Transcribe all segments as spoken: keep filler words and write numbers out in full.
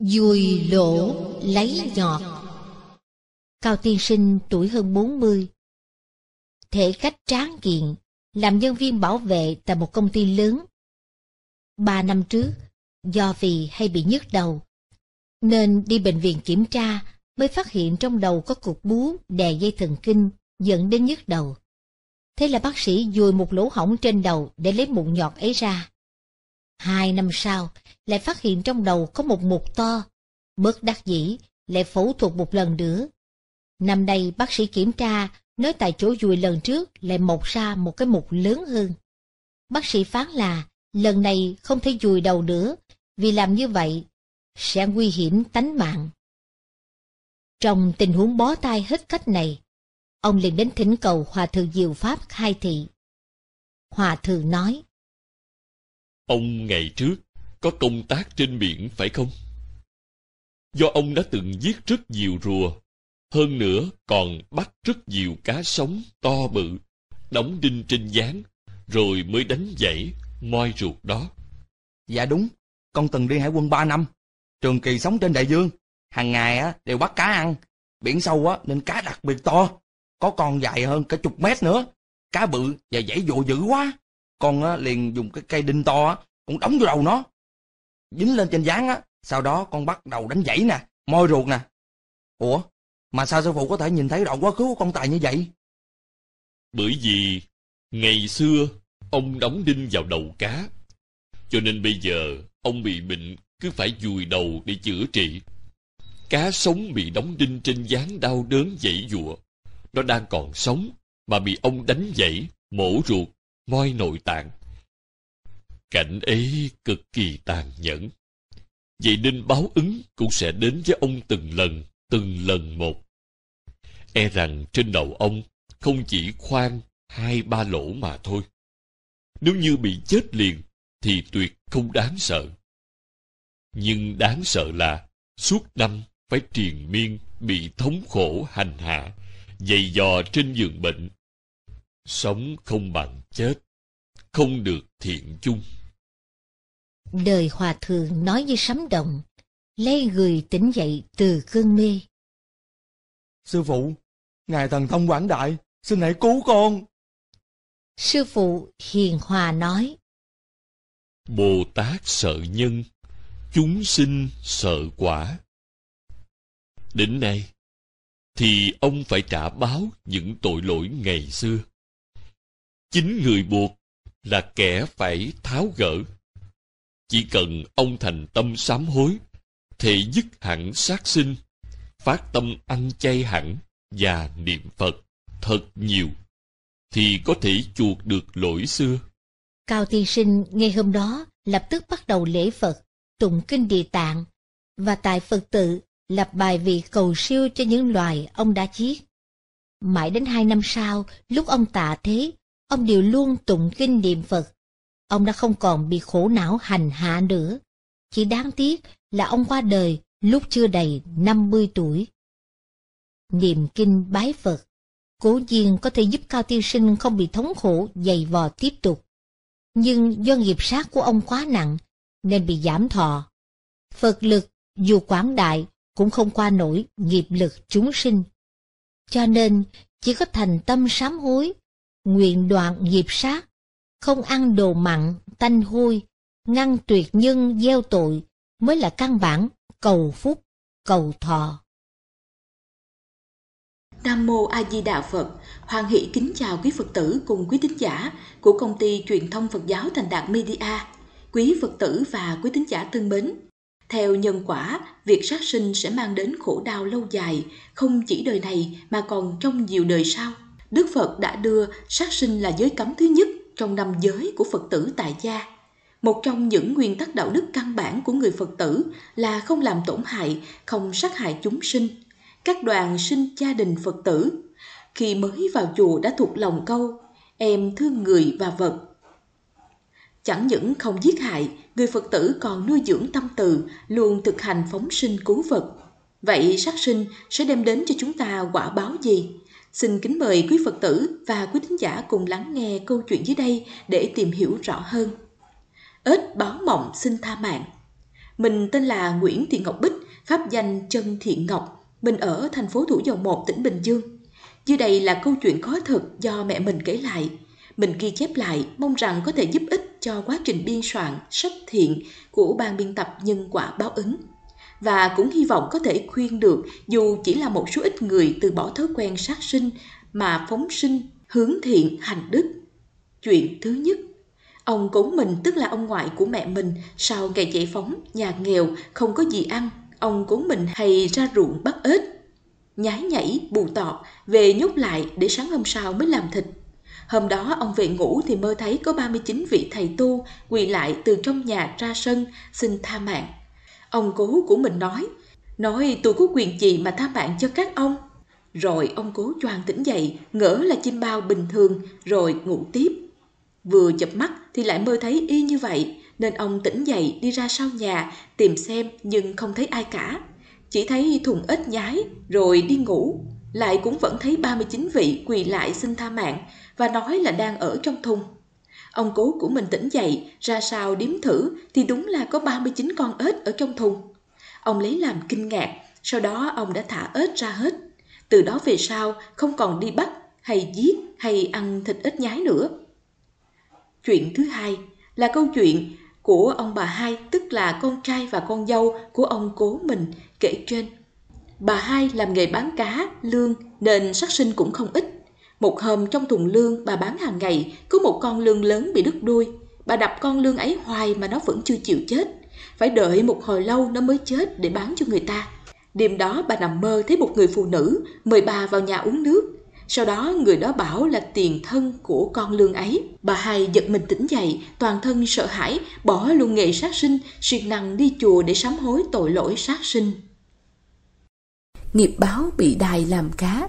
Dùi lỗ lấy nhọt. Cao tiên sinh tuổi hơn bốn mươi, thể cách tráng kiện, làm nhân viên bảo vệ tại một công ty lớn. Ba năm trước, do vì hay bị nhức đầu, nên đi bệnh viện kiểm tra mới phát hiện trong đầu có cục bú đè dây thần kinh dẫn đến nhức đầu. Thế là bác sĩ dùi một lỗ hổng trên đầu để lấy mụn nhọt ấy ra. Hai năm sau, lại phát hiện trong đầu có một mụn to, bất đắc dĩ lại phẫu thuật một lần nữa. Năm nay bác sĩ kiểm tra, nói tại chỗ dùi lần trước lại mọc ra một cái mụn lớn hơn. Bác sĩ phán là lần này không thể dùi đầu nữa, vì làm như vậy sẽ nguy hiểm tánh mạng. Trong tình huống bó tay hết cách này, ông liền đến thỉnh cầu Hòa thượng Diệu Pháp khai thị. Hòa thượng nói: Ông ngày trước có công tác trên biển phải không? Do ông đã từng giết rất nhiều rùa, hơn nữa còn bắt rất nhiều cá sống to bự, đóng đinh trên gián, rồi mới đánh dãy moi ruột đó. Dạ đúng, con từng đi hải quân ba năm, trường kỳ sống trên đại dương, hàng ngày á đều bắt cá ăn. Biển sâu á nên cá đặc biệt to, có con dài hơn cả chục mét nữa. Cá bự và dãy dụa dữ quá, con á liền dùng cái cây đinh to á, con đóng vô đầu nó, dính lên trên gián á. Sau đó con bắt đầu đánh dãy nè, moi ruột nè. Ủa, mà sao sư phụ có thể nhìn thấy đoạn quá khứ của con Tài như vậy? Bởi vì ngày xưa ông đóng đinh vào đầu cá, cho nên bây giờ ông bị bệnh cứ phải dùi đầu để chữa trị. Cá sống bị đóng đinh trên gián đau đớn giãy giụa, nó đang còn sống mà bị ông đánh dãy, mổ ruột, moi nội tạng. Cảnh ấy cực kỳ tàn nhẫn. Vậy nên báo ứng cũng sẽ đến với ông từng lần, từng lần một. E rằng trên đầu ông không chỉ khoan hai ba lỗ mà thôi. Nếu như bị chết liền thì tuyệt không đáng sợ. Nhưng đáng sợ là suốt năm phải triền miên bị thống khổ hành hạ, dày dò trên giường bệnh. Sống không bằng chết, không được thiện chung. Đời Hòa thượng nói như sấm động, lấy người tỉnh dậy từ cơn mê. Sư phụ, ngài thần thông quảng đại, xin hãy cứu con. Sư phụ hiền hòa nói: Bồ Tát sợ nhân, chúng sinh sợ quả. Đến nay thì ông phải trả báo những tội lỗi ngày xưa. Chính người buộc là kẻ phải tháo gỡ. Chỉ cần ông thành tâm sám hối, thể dứt hẳn sát sinh, phát tâm ăn chay hẳn và niệm Phật thật nhiều, thì có thể chuộc được lỗi xưa. Cao tiên sinh ngay hôm đó lập tức bắt đầu lễ Phật, tụng kinh Địa Tạng, và tại Phật tự lập bài vị cầu siêu cho những loài ông đã giết. Mãi đến hai năm sau, lúc ông tạ thế, ông đều luôn tụng kinh niệm Phật. Ông đã không còn bị khổ não hành hạ nữa. Chỉ đáng tiếc là ông qua đời lúc chưa đầy năm mươi tuổi. Niệm kinh bái Phật cố nhiên có thể giúp Cao tiên sinh không bị thống khổ dày vò tiếp tục, nhưng do nghiệp sát của ông quá nặng nên bị giảm thọ. Phật lực dù quảng đại cũng không qua nổi nghiệp lực chúng sinh, cho nên chỉ có thành tâm sám hối, nguyện đoạn nghiệp sát, không ăn đồ mặn tanh hôi, ngăn tuyệt nhân gieo tội mới là căn bản cầu phúc cầu thọ. Nam mô A Di Đà Phật. Hoan hỷ kính chào quý Phật tử cùng quý tín giả của công ty truyền thông Phật giáo Thành Đạt Media. Quý Phật tử và quý tín giả thân mến, theo nhân quả, việc sát sinh sẽ mang đến khổ đau lâu dài, không chỉ đời này mà còn trong nhiều đời sau. Đức Phật đã đưa sát sinh là giới cấm thứ nhất trong năm giới của Phật tử tại gia. Một trong những nguyên tắc đạo đức căn bản của người Phật tử là không làm tổn hại, không sát hại chúng sinh. Các đoàn sinh gia đình Phật tử khi mới vào chùa đã thuộc lòng câu em thương người và vật. Chẳng những không giết hại, người Phật tử còn nuôi dưỡng tâm từ, luôn thực hành phóng sinh cứu vật. Vậy sát sinh sẽ đem đến cho chúng ta quả báo gì? Xin kính mời quý Phật tử và quý thính giả cùng lắng nghe câu chuyện dưới đây để tìm hiểu rõ hơn. Ếch báo mộng xin tha mạng. Mình tên là Nguyễn Thị Ngọc Bích, pháp danh Trân Thiện Ngọc. Mình ở thành phố Thủ Dầu Một, tỉnh Bình Dương. Dưới đây là câu chuyện có thật do mẹ mình kể lại. Mình ghi chép lại mong rằng có thể giúp ích cho quá trình biên soạn sách thiện của ban biên tập Nhân Quả Báo Ứng. Và cũng hy vọng có thể khuyên được dù chỉ là một số ít người từ bỏ thói quen sát sinh mà phóng sinh, hướng thiện, hành đức. Chuyện thứ nhất, ông cố mình tức là ông ngoại của mẹ mình sau ngày giải phóng, nhà nghèo, không có gì ăn. Ông cố mình hay ra ruộng bắt ếch, nhái nhảy, bù tọt, về nhốt lại để sáng hôm sau mới làm thịt. Hôm đó ông về ngủ thì mơ thấy có ba mươi chín vị thầy tu quỳ lại từ trong nhà ra sân xin tha mạng. Ông cố của mình nói, nói tôi có quyền gì mà tha mạng cho các ông. Rồi ông cố choàng tỉnh dậy, ngỡ là chim bao bình thường, rồi ngủ tiếp. Vừa chợp mắt thì lại mơ thấy y như vậy, nên ông tỉnh dậy đi ra sau nhà tìm xem nhưng không thấy ai cả. Chỉ thấy thùng ếch nhái, rồi đi ngủ. Lại cũng vẫn thấy ba mươi chín vị quỳ lại xin tha mạng và nói là đang ở trong thùng. Ông cố của mình tỉnh dậy, ra sau điếm thử thì đúng là có ba mươi chín con ếch ở trong thùng. Ông lấy làm kinh ngạc, sau đó ông đã thả ếch ra hết. Từ đó về sau không còn đi bắt hay giết hay ăn thịt ếch nhái nữa. Chuyện thứ hai là câu chuyện của ông bà hai, tức là con trai và con dâu của ông cố mình kể trên. Bà hai làm nghề bán cá, lương nên sát sinh cũng không ít. Một hôm trong thùng lương bà bán hàng ngày, có một con lương lớn bị đứt đuôi. Bà đập con lương ấy hoài mà nó vẫn chưa chịu chết. Phải đợi một hồi lâu nó mới chết để bán cho người ta. Đêm đó bà nằm mơ thấy một người phụ nữ mời bà vào nhà uống nước. Sau đó người đó bảo là tiền thân của con lương ấy. Bà hai giật mình tỉnh dậy, toàn thân sợ hãi, bỏ luôn nghề sát sinh, siêng năng đi chùa để sám hối tội lỗi sát sinh. Nghiệp báo bị đài làm cá.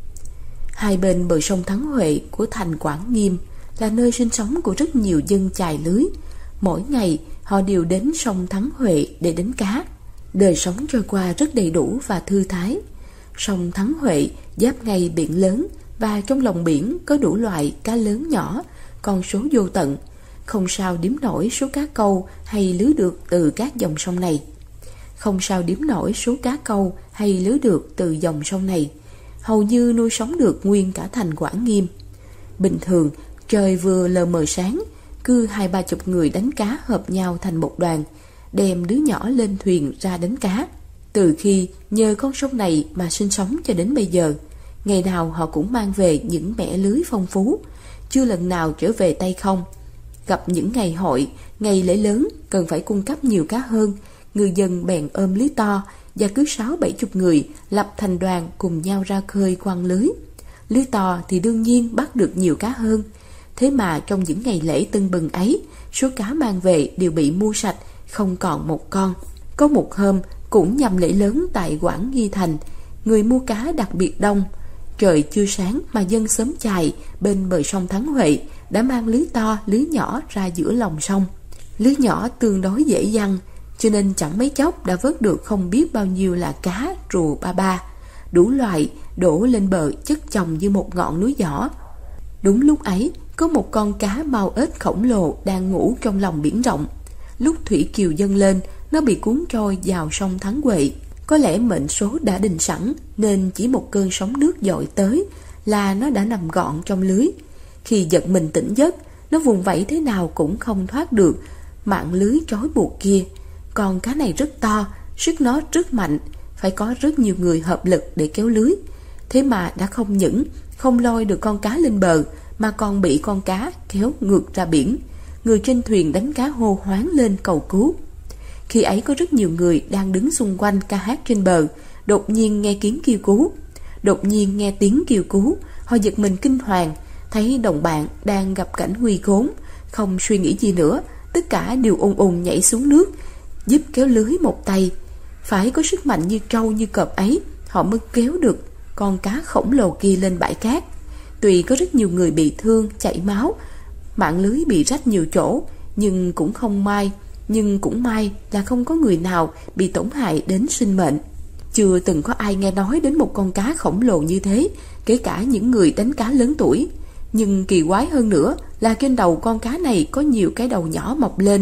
Hai bên bờ sông Thắng Huệ của thành Quảng Nghiêm là nơi sinh sống của rất nhiều dân chài lưới. Mỗi ngày họ đều đến sông Thắng Huệ để đánh cá. Đời sống trôi qua rất đầy đủ và thư thái. Sông Thắng Huệ giáp ngay biển lớn, và trong lòng biển có đủ loại cá lớn nhỏ, con số vô tận, không sao đếm nổi số cá câu hay lưới được từ các dòng sông này. Không sao đếm nổi số cá câu hay lưới được từ dòng sông này, hầu như nuôi sống được nguyên cả thành Quảng Nghiêm. Bình thường trời vừa lờ mờ sáng, cứ hai ba chục người đánh cá hợp nhau thành một đoàn, đem đứa nhỏ lên thuyền ra đánh cá. Từ khi nhờ con sông này mà sinh sống cho đến bây giờ, ngày nào họ cũng mang về những mẻ lưới phong phú, chưa lần nào trở về tay không. Gặp những ngày hội, ngày lễ lớn cần phải cung cấp nhiều cá hơn, người dân bèn ôm lưới to và cứ sáu bảy chục người lập thành đoàn cùng nhau ra khơi quăng lưới. Lưới to thì đương nhiên bắt được nhiều cá hơn. Thế mà trong những ngày lễ tưng bừng ấy, số cá mang về đều bị mua sạch, không còn một con. Có một hôm cũng nhằm lễ lớn tại Quảng Nghi Thành, người mua cá đặc biệt đông. Trời chưa sáng mà dân xóm chài bên bờ sông Thắng Huệ đã mang lưới to, lưới nhỏ ra giữa lòng sông. Lưới nhỏ tương đối dễ dăng, cho nên chẳng mấy chốc đã vớt được không biết bao nhiêu là cá, rùa ba ba, đủ loại đổ lên bờ chất chồng như một ngọn núi nhỏ. Đúng lúc ấy, có một con cá mao ếch khổng lồ đang ngủ trong lòng biển rộng. Lúc thủy triều dâng lên, nó bị cuốn trôi vào sông Thắng Huệ. Có lẽ mệnh số đã định sẵn, nên chỉ một cơn sóng nước dội tới là nó đã nằm gọn trong lưới. Khi giật mình tỉnh giấc, nó vùng vẫy thế nào cũng không thoát được mạng lưới trói buộc kia. Con cá này rất to, sức nó rất mạnh, phải có rất nhiều người hợp lực để kéo lưới. Thế mà đã không những không lôi được con cá lên bờ, mà còn bị con cá kéo ngược ra biển. Người trên thuyền đánh cá hô hoáng lên cầu cứu. Khi ấy có rất nhiều người đang đứng xung quanh ca hát trên bờ, đột nhiên nghe tiếng kêu cứu. Đột nhiên nghe tiếng kêu cứu, họ giật mình kinh hoàng, thấy đồng bạn đang gặp cảnh nguy khốn. Không suy nghĩ gì nữa, tất cả đều ùn ùn nhảy xuống nước, giúp kéo lưới một tay. Phải có sức mạnh như trâu như cọp ấy, họ mới kéo được con cá khổng lồ kia lên bãi cát. Tuy có rất nhiều người bị thương, chảy máu, mạng lưới bị rách nhiều chỗ, nhưng cũng không may Nhưng cũng may là không có người nào bị tổn hại đến sinh mệnh. Chưa từng có ai nghe nói đến một con cá khổng lồ như thế, kể cả những người đánh cá lớn tuổi. Nhưng kỳ quái hơn nữa là trên đầu con cá này có nhiều cái đầu nhỏ mọc lên,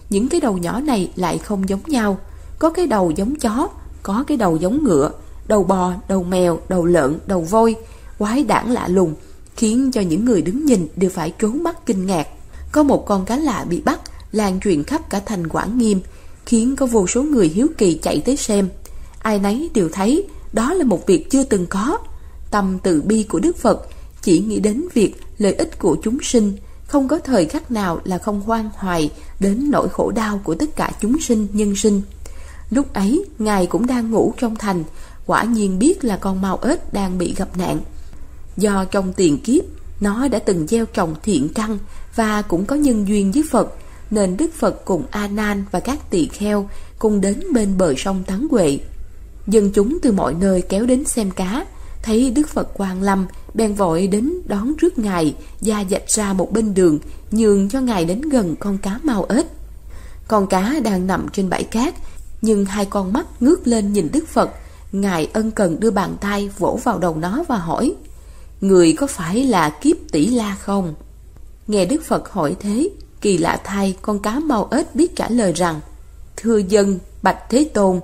những cái đầu nhỏ này lại không giống nhau. Có cái đầu giống chó, có cái đầu giống ngựa, đầu bò, đầu mèo, đầu lợn, đầu voi, quái đản lạ lùng, khiến cho những người đứng nhìn đều phải trốn mắt kinh ngạc. Có một con cá lạ bị bắt, lan truyền khắp cả thành Quảng Nghiêm, khiến có vô số người hiếu kỳ chạy tới xem. Ai nấy đều thấy đó là một việc chưa từng có. Tâm từ bi của Đức Phật chỉ nghĩ đến việc lợi ích của chúng sinh, không có thời khắc nào là không hoan hoài đến nỗi khổ đau của tất cả chúng sinh nhân sinh. Lúc ấy Ngài cũng đang ngủ trong thành, quả nhiên biết là con mau ếch đang bị gặp nạn. Do trong tiền kiếp nó đã từng gieo trồng thiện căn và cũng có nhân duyên với Phật, nên Đức Phật cùng A Nan và các tỳ kheo cùng đến bên bờ sông Tấn Huệ. Dân chúng từ mọi nơi kéo đến xem cá, thấy Đức Phật Quang Lâm bèn vội đến đón rước Ngài, da dạch ra một bên đường, nhường cho Ngài đến gần con cá mau ếch. Con cá đang nằm trên bãi cát, nhưng hai con mắt ngước lên nhìn Đức Phật. Ngài ân cần đưa bàn tay vỗ vào đầu nó và hỏi: người có phải là Kiếp Tỷ La không? Nghe Đức Phật hỏi thế, kỳ lạ thay, con cá mau ếch biết trả lời rằng: thưa dân, bạch Thế Tôn,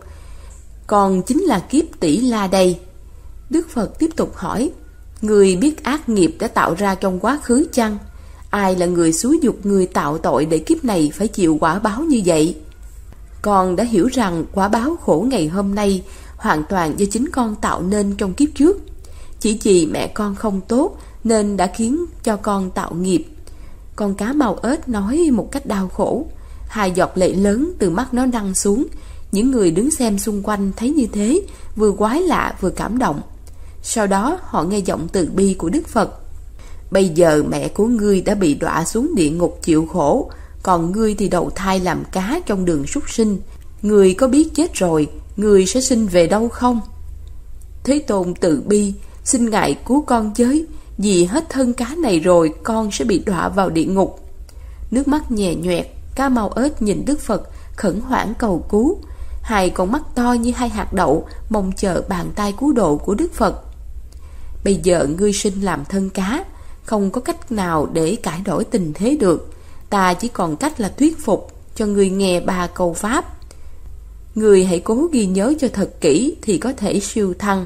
con chính là Kiếp Tỷ La đây. Đức Phật tiếp tục hỏi: người biết ác nghiệp đã tạo ra trong quá khứ chăng? Ai là người xúi giục người tạo tội để kiếp này phải chịu quả báo như vậy? Con đã hiểu rằng quả báo khổ ngày hôm nay hoàn toàn do chính con tạo nên trong kiếp trước. Chỉ vì mẹ con không tốt nên đã khiến cho con tạo nghiệp. Con cá mau ếch nói một cách đau khổ. Hai giọt lệ lớn từ mắt nó lăn xuống. Những người đứng xem xung quanh thấy như thế, vừa quái lạ vừa cảm động. Sau đó họ nghe giọng từ bi của Đức Phật: bây giờ mẹ của ngươi đã bị đọa xuống địa ngục chịu khổ, còn ngươi thì đầu thai làm cá trong đường súc sinh. Ngươi có biết chết rồi ngươi sẽ sinh về đâu không? Thế Tôn từ bi, xin Ngài cứu con với, vì hết thân cá này rồi con sẽ bị đọa vào địa ngục. Nước mắt nhè nhoẹt, cá mau ếch nhìn Đức Phật khẩn hoảng cầu cứu. Hai con mắt to như hai hạt đậu mong chờ bàn tay cứu độ của Đức Phật. Bây giờ ngươi sinh làm thân cá, không có cách nào để cải đổi tình thế được. Ta chỉ còn cách là thuyết phục cho ngươi nghe ba câu pháp. Ngươi hãy cố ghi nhớ cho thật kỹ thì có thể siêu thăng.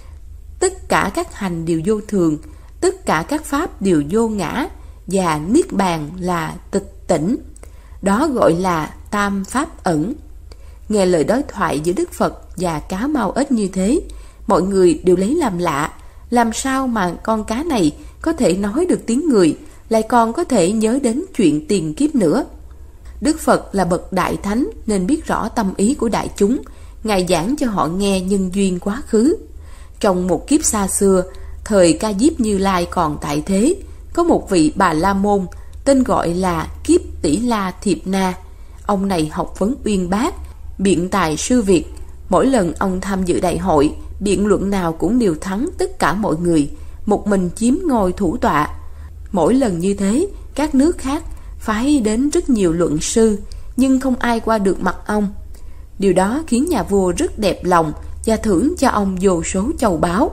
Tất cả các hành đều vô thường, tất cả các pháp đều vô ngã, và niết bàn là tịch tỉnh. Đó gọi là tam pháp ẩn. Nghe lời đối thoại giữa Đức Phật và cá mau ếch như thế, mọi người đều lấy làm lạ. Làm sao mà con cá này có thể nói được tiếng người, lại còn có thể nhớ đến chuyện tiền kiếp nữa? Đức Phật là bậc đại thánh nên biết rõ tâm ý của đại chúng. Ngài giảng cho họ nghe nhân duyên quá khứ. Trong một kiếp xa xưa, thời Ca Diếp Như Lai còn tại thế, có một vị Bà La Môn tên gọi là Kiếp Tỷ La Thiệp Na. Ông này học vấn uyên bác, biện tài sư việt. Mỗi lần ông tham dự đại hội, biện luận nào cũng đều thắng tất cả mọi người, một mình chiếm ngôi thủ tọa. Mỗi lần như thế, các nước khác phái đến rất nhiều luận sư, nhưng không ai qua được mặt ông. Điều đó khiến nhà vua rất đẹp lòng và thưởng cho ông vô số châu báu.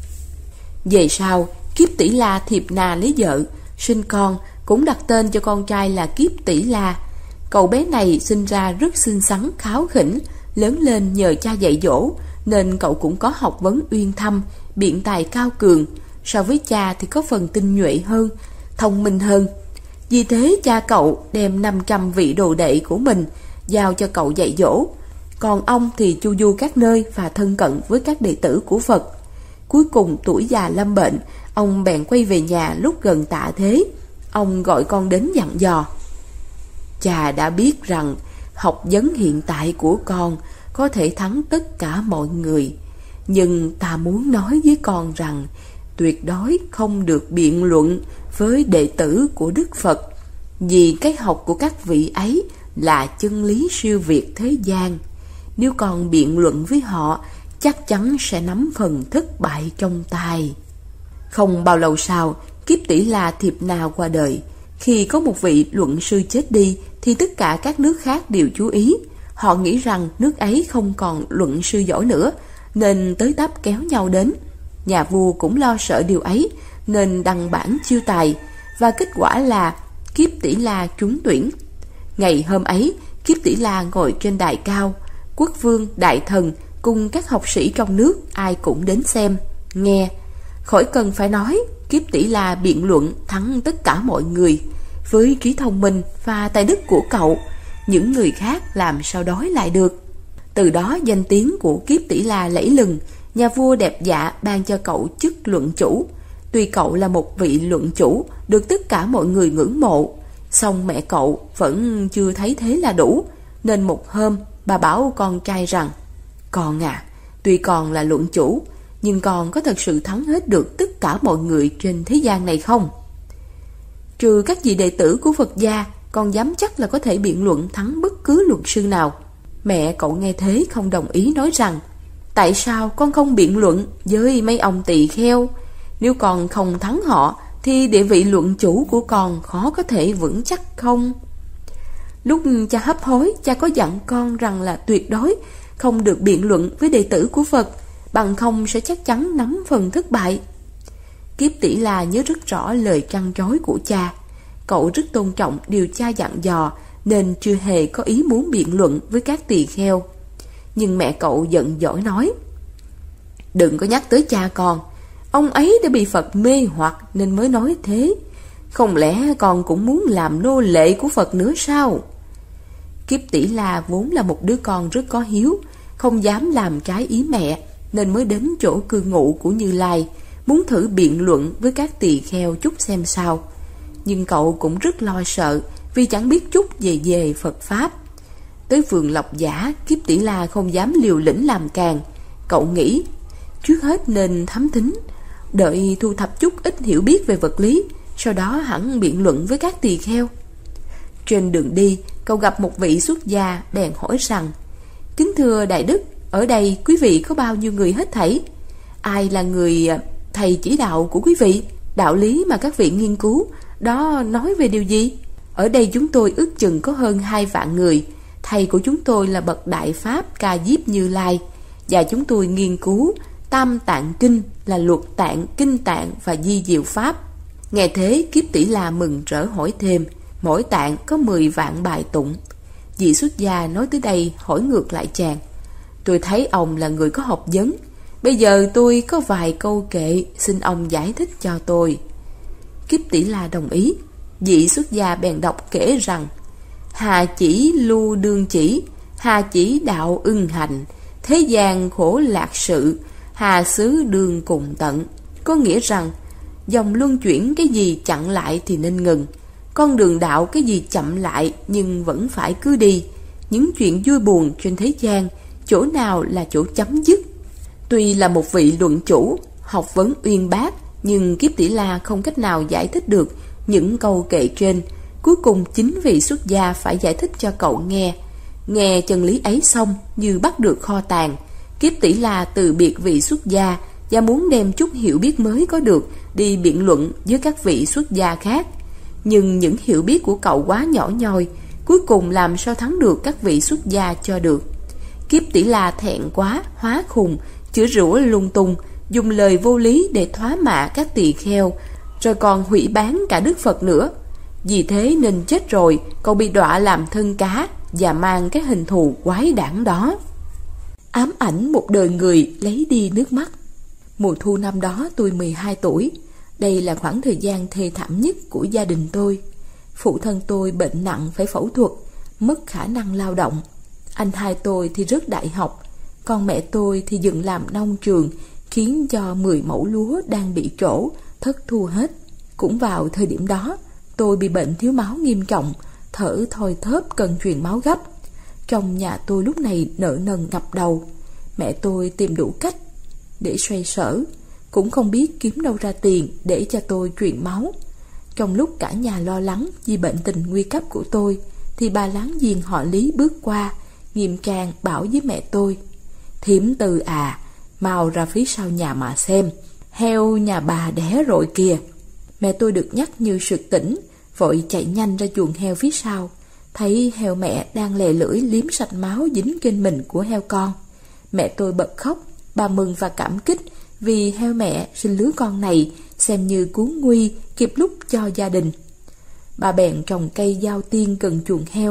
Về sau, Kiếp Tỷ La Thiệp Na lấy vợ, sinh con, cũng đặt tên cho con trai là Kiếp Tỷ La. Cậu bé này sinh ra rất xinh xắn, kháu khỉnh, lớn lên nhờ cha dạy dỗ, nên cậu cũng có học vấn uyên thâm, biện tài cao cường. So với cha thì có phần tinh nhuệ hơn, thông minh hơn. Vì thế cha cậu đem năm trăm vị đồ đệ của mình giao cho cậu dạy dỗ. Còn ông thì chu du các nơi và thân cận với các đệ tử của Phật. Cuối cùng tuổi già lâm bệnh, ông bèn quay về nhà lúc gần tạ thế. Ông gọi con đến dặn dò: cha đã biết rằng học vấn hiện tại của con có thể thắng tất cả mọi người, nhưng ta muốn nói với con rằng tuyệt đối không được biện luận với đệ tử của Đức Phật, vì cái học của các vị ấy là chân lý siêu việt thế gian. Nếu con biện luận với họ, chắc chắn sẽ nắm phần thất bại trong tay. Không bao lâu sau, Kiếp Tỷ La Thiệp Na qua đời. Khi có một vị luận sư chết đi thì tất cả các nước khác đều chú ý. Họ nghĩ rằng nước ấy không còn luận sư giỏi nữa, nên tới tấp kéo nhau đến. Nhà vua cũng lo sợ điều ấy nên đăng bản chiêu tài, và kết quả là Kiếp Tỷ La trúng tuyển. Ngày hôm ấy, Kiếp Tỷ La ngồi trên đài cao, quốc vương, đại thần cùng các học sĩ trong nước ai cũng đến xem, nghe. Khỏi cần phải nói, Kiếp Tỷ La biện luận thắng tất cả mọi người. Với trí thông minh và tài đức của cậu, những người khác làm sao đói lại được. Từ đó danh tiếng của Kiếp Tỷ La lẫy lừng, nhà vua đẹp dạ ban cho cậu chức luận chủ. Tuy cậu là một vị luận chủ được tất cả mọi người ngưỡng mộ, song mẹ cậu vẫn chưa thấy thế là đủ, nên một hôm bà bảo con trai rằng: "Con à, tuy con là luận chủ, nhưng con có thật sự thắng hết được tất cả mọi người trên thế gian này không? Trừ các vị đệ tử của Phật gia, con dám chắc là có thể biện luận thắng bất cứ luật sư nào." Mẹ cậu nghe thế không đồng ý, nói rằng: "Tại sao con không biện luận với mấy ông tỳ kheo? Nếu con không thắng họ thì địa vị luận chủ của con khó có thể vững chắc không?" Lúc cha hấp hối, cha có dặn con rằng là tuyệt đối không được biện luận với đệ tử của Phật, bằng không sẽ chắc chắn nắm phần thất bại. Kiếp Tỷ La nhớ rất rõ lời trăn trối của cha. Cậu rất tôn trọng điều cha dặn dò, nên chưa hề có ý muốn biện luận với các tỳ kheo. Nhưng mẹ cậu giận dỗi nói: "Đừng có nhắc tới cha con, ông ấy đã bị Phật mê hoặc nên mới nói thế. Không lẽ con cũng muốn làm nô lệ của Phật nữa sao?" Kiếp Tỷ La vốn là một đứa con rất có hiếu, không dám làm trái ý mẹ, nên mới đến chỗ cư ngụ của Như Lai, muốn thử biện luận với các tỳ kheo chút xem sao. Nhưng cậu cũng rất lo sợ, vì chẳng biết chút về về Phật Pháp. Tới vườn Lộc Giả, Kiếp Tỷ La không dám liều lĩnh làm càng. Cậu nghĩ trước hết nên thám thính, đợi thu thập chút ít hiểu biết về vật lý, sau đó hẳn biện luận với các tỳ kheo. Trên đường đi, cậu gặp một vị xuất gia, bèn hỏi rằng: "Kính thưa Đại Đức, ở đây quý vị có bao nhiêu người hết thảy? Ai là người thầy chỉ đạo của quý vị? Đạo lý mà các vị nghiên cứu đó nói về điều gì? Ở đây chúng tôi ước chừng có hơn hai vạn người. Thầy của chúng tôi là bậc Đại Pháp Ca Diếp Như Lai, và chúng tôi nghiên cứu Tam Tạng Kinh, là Luật Tạng, Kinh Tạng và Di Diệu Pháp." Nghe thế, Kiếp Tỷ La mừng rỡ hỏi thêm: "Mỗi tạng có mười vạn bài tụng." Vị xuất gia nói tới đây hỏi ngược lại chàng: "Tôi thấy ông là người có học vấn, bây giờ tôi có vài câu kệ, xin ông giải thích cho tôi." Kiếp Tỷ La đồng ý. Vị xuất gia bèn đọc kể rằng: "Hà chỉ lưu đương chỉ, hà chỉ đạo ưng hành, thế gian khổ lạc sự, hà xứ đương cùng tận." Có nghĩa rằng dòng luân chuyển cái gì chặn lại thì nên ngừng, con đường đạo cái gì chậm lại nhưng vẫn phải cứ đi. Những chuyện vui buồn trên thế gian, chỗ nào là chỗ chấm dứt? Tuy là một vị luận chủ, học vấn uyên bác, nhưng Kiếp Tỷ La không cách nào giải thích được những câu kệ trên. Cuối cùng chính vị xuất gia phải giải thích cho cậu nghe. Nghe chân lý ấy xong, như bắt được kho tàng, Kiếp Tỷ La từ biệt vị xuất gia và muốn đem chút hiểu biết mới có được đi biện luận với các vị xuất gia khác. Nhưng những hiểu biết của cậu quá nhỏ nhoi, cuối cùng làm sao thắng được các vị xuất gia cho được. Kiếp Tỷ La thẹn quá, hóa khùng, chửi rủa lung tung, dùng lời vô lý để thoá mạ các tỳ kheo, rồi còn hủy bán cả Đức Phật nữa. Vì thế nên chết rồi, cậu bị đọa làm thân cá và mang cái hình thù quái đản đó. Ám ảnh một đời người lấy đi nước mắt. Mùa thu năm đó tôi mười hai tuổi. Đây là khoảng thời gian thê thảm nhất của gia đình tôi. Phụ thân tôi bệnh nặng phải phẫu thuật, mất khả năng lao động. Anh hai tôi thì rớt đại học, còn mẹ tôi thì dựng làm nông trường, khiến cho mười mẫu lúa đang bị trổ, thất thu hết. Cũng vào thời điểm đó, tôi bị bệnh thiếu máu nghiêm trọng, thở thoi thóp cần truyền máu gấp. Trong nhà tôi lúc này nợ nần ngập đầu. Mẹ tôi tìm đủ cách để xoay sở, cũng không biết kiếm đâu ra tiền để cho tôi truyền máu. Trong lúc cả nhà lo lắng vì bệnh tình nguy cấp của tôi, thì bà láng giềng họ Lý bước qua, nghiêm trang bảo với mẹ tôi: "Thím Từ à, mau ra phía sau nhà mà xem, heo nhà bà đẻ rồi kìa." Mẹ tôi được nhắc như sực tỉnh, vội chạy nhanh ra chuồng heo phía sau. Thấy heo mẹ đang lè lưỡi liếm sạch máu dính trên mình của heo con. Mẹ tôi bật khóc. Bà mừng và cảm kích vì heo mẹ sinh lứa con này, xem như cứu nguy kịp lúc cho gia đình. Bà bèn trồng cây dao tiên gần chuồng heo, tỏ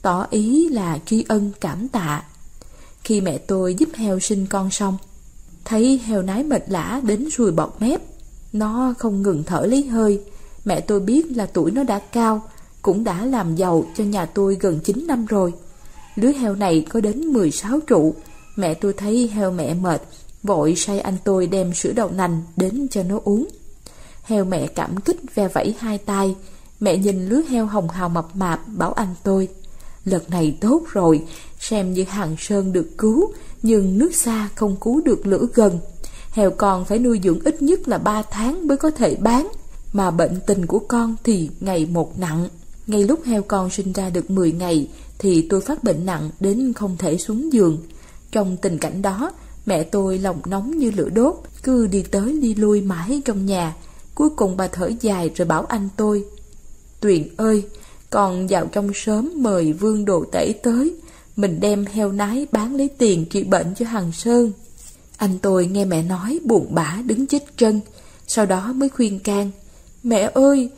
tỏ ý là tri ân cảm tạ. Khi mẹ tôi giúp heo sinh con xong, thấy heo nái mệt lả đến ruồi bọt mép, nó không ngừng thở lấy hơi. Mẹ tôi biết là tuổi nó đã cao, cũng đã làm giàu cho nhà tôi gần chín năm rồi. Lứa heo này có đến mười sáu trụ. Mẹ tôi thấy heo mẹ mệt, vội sai anh tôi đem sữa đậu nành đến cho nó uống. Heo mẹ cảm kích ve vẫy hai tay. Mẹ nhìn lứa heo hồng hào mập mạp, bảo anh tôi: lần này tốt rồi, xem như Hằng Sơn được cứu, nhưng nước xa không cứu được lửa gần. Heo con phải nuôi dưỡng ít nhất là ba tháng mới có thể bán, mà bệnh tình của con thì ngày một nặng. Ngay lúc heo con sinh ra được mười ngày thì tôi phát bệnh nặng đến không thể xuống giường. Trong tình cảnh đó, mẹ tôi lòng nóng như lửa đốt, cứ đi tới đi lui mãi trong nhà. Cuối cùng bà thở dài rồi bảo anh tôi: Tuyền ơi, con vào trong xóm mời Vương Đồ Tể tới, mình đem heo nái bán lấy tiền trị bệnh cho Hằng Sơn. Anh tôi nghe mẹ nói buồn bã đứng chết chân, sau đó mới khuyên can: Mẹ ơi,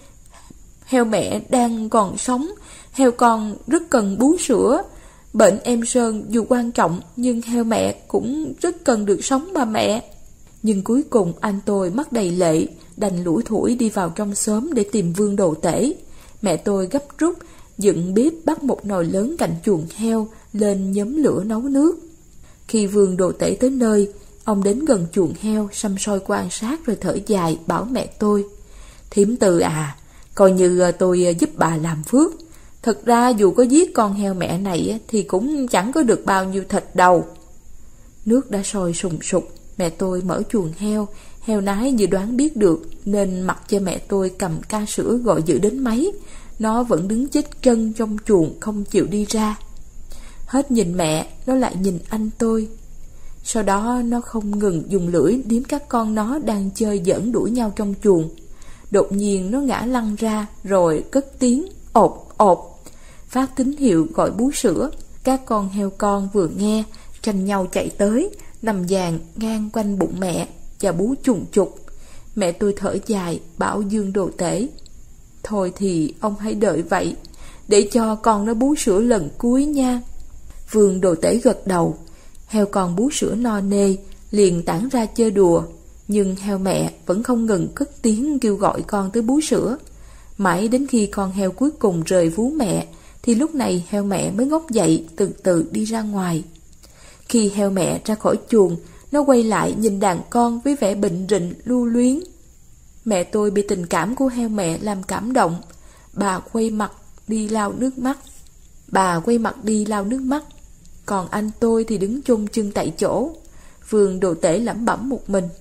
heo mẹ đang còn sống, heo con rất cần bú sữa. Bệnh em Sơn dù quan trọng, nhưng heo mẹ cũng rất cần được sống mà mẹ. Nhưng cuối cùng anh tôi mắt đầy lệ, đành lủi thủi đi vào trong xóm để tìm Vương Đồ Tể. Mẹ tôi gấp rút dựng bếp, bắt một nồi lớn cạnh chuồng heo lên nhóm lửa nấu nước. Khi Vương Đồ Tể tới nơi, ông đến gần chuồng heo, săm soi quan sát rồi thở dài bảo mẹ tôi: Thím Từ à, coi như tôi giúp bà làm phước. Thật ra dù có giết con heo mẹ này thì cũng chẳng có được bao nhiêu thịt đâu. Nước đã sôi sùng sục. Mẹ tôi mở chuồng heo. Heo nái như đoán biết được nên mặc cho mẹ tôi cầm ca sữa gọi dữ đến mấy, nó vẫn đứng chết chân trong chuồng không chịu đi ra. Hết nhìn mẹ, nó lại nhìn anh tôi. Sau đó nó không ngừng dùng lưỡi điếm các con nó đang chơi giỡn đuổi nhau trong chuồng. Đột nhiên nó ngã lăn ra rồi cất tiếng ộp ộp, phát tín hiệu gọi bú sữa. Các con heo con vừa nghe tranh nhau chạy tới, nằm dàn ngang quanh bụng mẹ và bú chùng chục. Mẹ tôi thở dài bảo Dương Đồ Tể: Thôi thì ông hãy đợi vậy, để cho con nó bú sữa lần cuối nha. Vương Đồ Tể gật đầu. Heo con bú sữa no nê liền tản ra chơi đùa, nhưng heo mẹ vẫn không ngừng cất tiếng kêu gọi con tới bú sữa. Mãi đến khi con heo cuối cùng rời vú mẹ thì lúc này heo mẹ mới ngóc dậy, từ từ đi ra ngoài. Khi heo mẹ ra khỏi chuồng, nó quay lại nhìn đàn con với vẻ bệnh rịnh lưu luyến. Mẹ tôi bị tình cảm của heo mẹ làm cảm động. Bà quay mặt đi lau nước mắt. Bà quay mặt đi lau nước mắt. Còn anh tôi thì đứng chôn chân tại chỗ. Vương Đồ Tể lẩm bẩm một mình: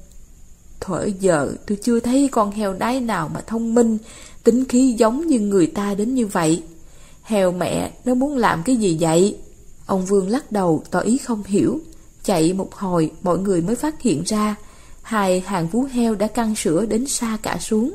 Thuở giờ tôi chưa thấy con heo nái nào mà thông minh, tính khí giống như người ta đến như vậy. Heo mẹ nó muốn làm cái gì vậy? Ông Vương lắc đầu tỏ ý không hiểu. Chạy một hồi mọi người mới phát hiện ra hai hàng vú heo đã căng sữa đến xa cả xuống.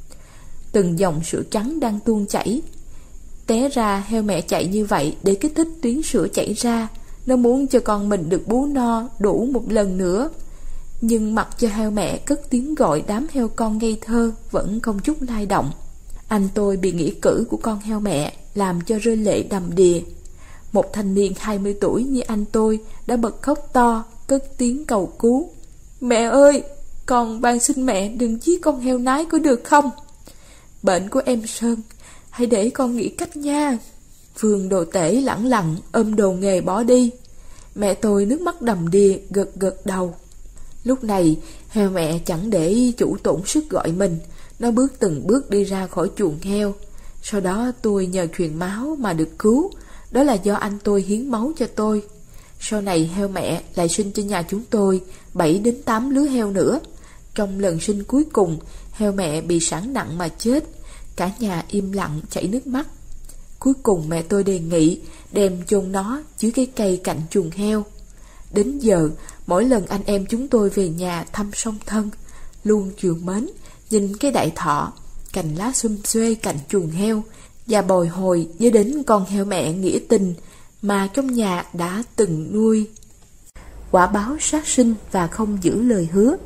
Từng dòng sữa trắng đang tuôn chảy. Té ra heo mẹ chạy như vậy để kích thích tuyến sữa chảy ra. Nó muốn cho con mình được bú no đủ một lần nữa. Nhưng mặc cho heo mẹ cất tiếng gọi đám heo con ngây thơ vẫn không chút lay động. Anh tôi bị nghĩa cử của con heo mẹ làm cho rơi lệ đầm đìa. Một thanh niên hai mươi tuổi như anh tôi đã bật khóc to, cất tiếng cầu cứu: Mẹ ơi, con van xin mẹ đừng giết con heo nái có được không? Bệnh của em Sơn, hãy để con nghĩ cách nha. Vương Đồ Tể lẳng lặng ôm đồ nghề bỏ đi. Mẹ tôi nước mắt đầm đìa gật gật đầu. Lúc này heo mẹ chẳng để chủ tổn sức gọi mình, nó bước từng bước đi ra khỏi chuồng heo. Sau đó tôi nhờ truyền máu mà được cứu. Đó là do anh tôi hiến máu cho tôi. Sau này heo mẹ lại sinh cho nhà chúng tôi bảy đến tám lứa heo nữa. Trong lần sinh cuối cùng, heo mẹ bị sản nặng mà chết. Cả nhà im lặng chảy nước mắt. Cuối cùng mẹ tôi đề nghị đem chôn nó dưới cái cây cạnh chuồng heo. Đến giờ, mỗi lần anh em chúng tôi về nhà thăm song thân, luôn chiều mến nhìn cái đại thọ, cành lá xum xuê cạnh chuồng heo, và bồi hồi nhớ đến con heo mẹ nghĩa tình mà trong nhà đã từng nuôi. Quả báo sát sinh và không giữ lời hứa.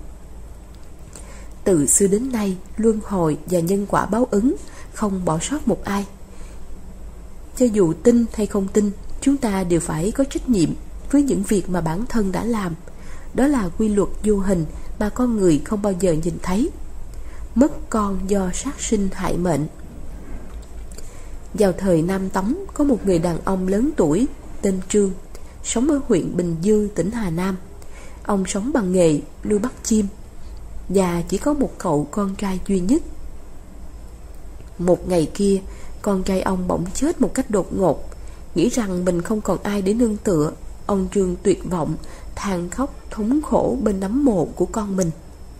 Từ xưa đến nay, luân hồi và nhân quả báo ứng không bỏ sót một ai. Cho dù tin hay không tin, chúng ta đều phải có trách nhiệm với những việc mà bản thân đã làm. Đó là quy luật vô hình mà con người không bao giờ nhìn thấy. Mất con do sát sinh hại mệnh. Vào thời Nam Tống, có một người đàn ông lớn tuổi tên Trương, sống ở huyện Bình Dư, tỉnh Hà Nam. Ông sống bằng nghề nuôi bắt chim và chỉ có một cậu con trai duy nhất. Một ngày kia, con trai ông bỗng chết một cách đột ngột. Nghĩ rằng mình không còn ai để nương tựa, ông Trương tuyệt vọng, than khóc thống khổ bên nấm mồ của con mình.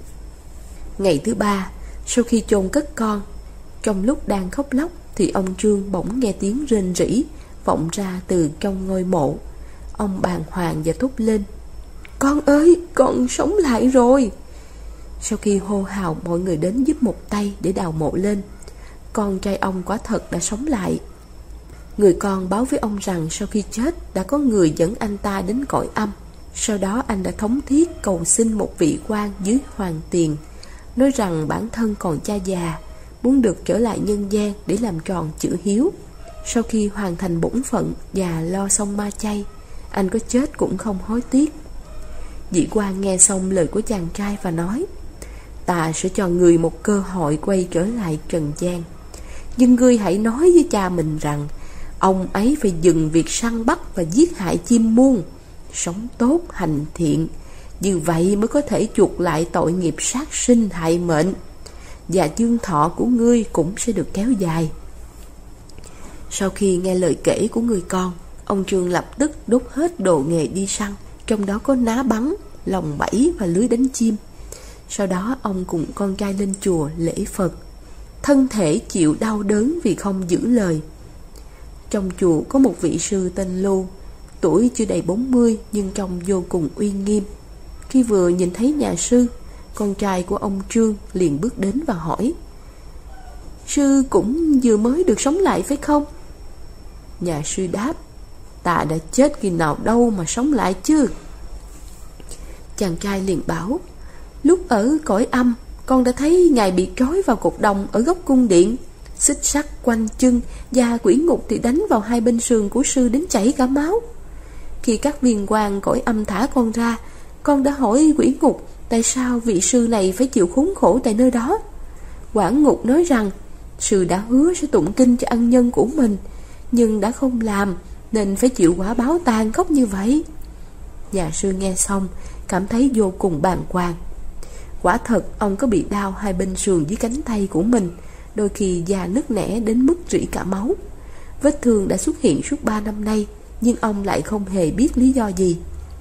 Ngày thứ ba, sau khi chôn cất con, trong lúc đang khóc lóc thì ông Trương bỗng nghe tiếng rên rỉ vọng ra từ trong ngôi mộ. Ông bàng hoàng và thốt lên: "Con ơi, con sống lại rồi!" Sau khi hô hào, mọi người đến giúp một tay để đào mộ lên. Con trai ông quả thật đã sống lại. Người con báo với ông rằng sau khi chết đã có người dẫn anh ta đến cõi âm. Sau đó anh đã thống thiết cầu xin một vị quan dưới hoàng tiền, nói rằng bản thân còn cha già, muốn được trở lại nhân gian để làm tròn chữ hiếu. Sau khi hoàn thành bổn phận và lo xong ma chay, anh có chết cũng không hối tiếc. Vị quan nghe xong lời của chàng trai và nói: "Ta sẽ cho người một cơ hội quay trở lại trần gian, nhưng ngươi hãy nói với cha mình rằng ông ấy phải dừng việc săn bắt và giết hại chim muông, sống tốt hành thiện, như vậy mới có thể chuộc lại tội nghiệp sát sinh hại mệnh, và dương thọ của ngươi cũng sẽ được kéo dài." Sau khi nghe lời kể của người con, ông Trương lập tức đốt hết đồ nghề đi săn, trong đó có ná bắn, lồng bẫy và lưới đánh chim. Sau đó ông cùng con trai lên chùa lễ Phật. Thân thể chịu đau đớn vì không giữ lời. Trong chùa có một vị sư tên Lưu, tuổi chưa đầy bốn mươi nhưng trông vô cùng uy nghiêm. Khi vừa nhìn thấy nhà sư, con trai của ông Trương liền bước đến và hỏi: "Sư cũng vừa mới được sống lại phải không?" Nhà sư đáp: "Ta đã chết khi nào đâu mà sống lại chứ." Chàng trai liền bảo: "Lúc ở cõi âm, con đã thấy ngài bị trói vào cột đồng ở góc cung điện, xích sắt quanh chân, và quỷ ngục thì đánh vào hai bên sườn của sư đến chảy cả máu. Khi các viên quan cõi âm thả con ra, con đã hỏi quỷ ngục tại sao vị sư này phải chịu khốn khổ tại nơi đó. Quản ngục nói rằng sư đã hứa sẽ tụng kinh cho ân nhân của mình, nhưng đã không làm nên phải chịu quả báo tàn khốc như vậy." Nhà sư nghe xong cảm thấy vô cùng bàng hoàng. Quả thật ông có bị đau hai bên sườn dưới cánh tay của mình, đôi khi da nứt nẻ đến mức rỉ cả máu. Vết thương đã xuất hiện suốt ba năm nay, nhưng ông lại không hề biết lý do gì.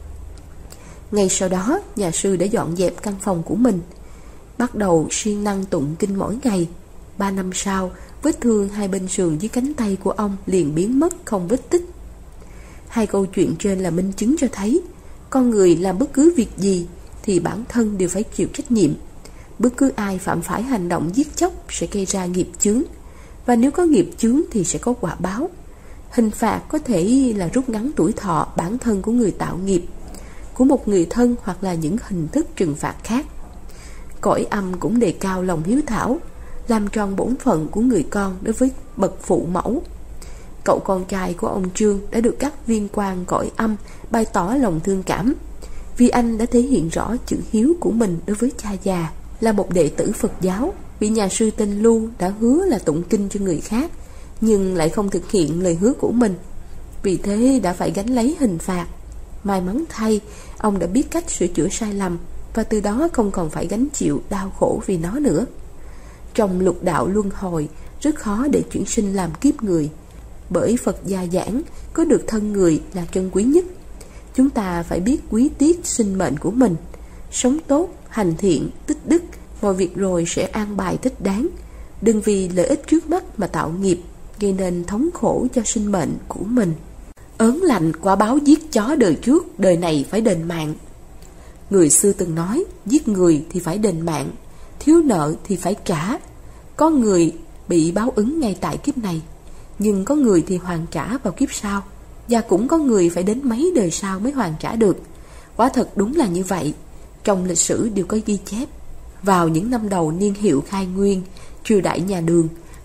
Ngay sau đó, nhà sư đã dọn dẹp căn phòng của mình, bắt đầu siêng năng tụng kinh mỗi ngày. Ba năm sau, vết thương hai bên sườn dưới cánh tay của ông liền biến mất không vết tích. Hai câu chuyện trên là minh chứng cho thấy, con người làm bất cứ việc gì thì bản thân đều phải chịu trách nhiệm. Bất cứ ai phạm phải hành động giết chóc sẽ gây ra nghiệp chướng, và nếu có nghiệp chướng thì sẽ có quả báo. Hình phạt có thể là rút ngắn tuổi thọ bản thân của người tạo nghiệp, của một người thân, hoặc là những hình thức trừng phạt khác. Cõi âm cũng đề cao lòng hiếu thảo, làm tròn bổn phận của người con đối với bậc phụ mẫu. Cậu con trai của ông Trương đã được các viên quan cõi âm bày tỏ lòng thương cảm, vì anh đã thể hiện rõ chữ hiếu của mình đối với cha già. Là một đệ tử Phật giáo, vị nhà sư tên Lưu đã hứa là tụng kinh cho người khác, nhưng lại không thực hiện lời hứa của mình, vì thế đã phải gánh lấy hình phạt. May mắn thay, ông đã biết cách sửa chữa sai lầm, và từ đó không còn phải gánh chịu đau khổ vì nó nữa. Trong lục đạo luân hồi, rất khó để chuyển sinh làm kiếp người, bởi Phật gia giảng có được thân người là trân quý nhất. Chúng ta phải biết quý tiếc sinh mệnh của mình, sống tốt, hành thiện, tích đức, mọi việc rồi sẽ an bài thích đáng. Đừng vì lợi ích trước mắt mà tạo nghiệp, gây nên thống khổ cho sinh mệnh của mình. Ớn lạnh quả báo giết chó đời trước, đời này phải đền mạng. Người xưa từng nói, giết người thì phải đền mạng, thiếu nợ thì phải trả. Có người bị báo ứng ngay tại kiếp này, nhưng có người thì hoàn trả vào kiếp sau, và cũng có người phải đến mấy đời sau mới hoàn trả được. Quả thật đúng là như vậy. Trong lịch sử đều có ghi chép, vào những năm đầu niên hiệu khai nguyên, triều đại nhà Đường,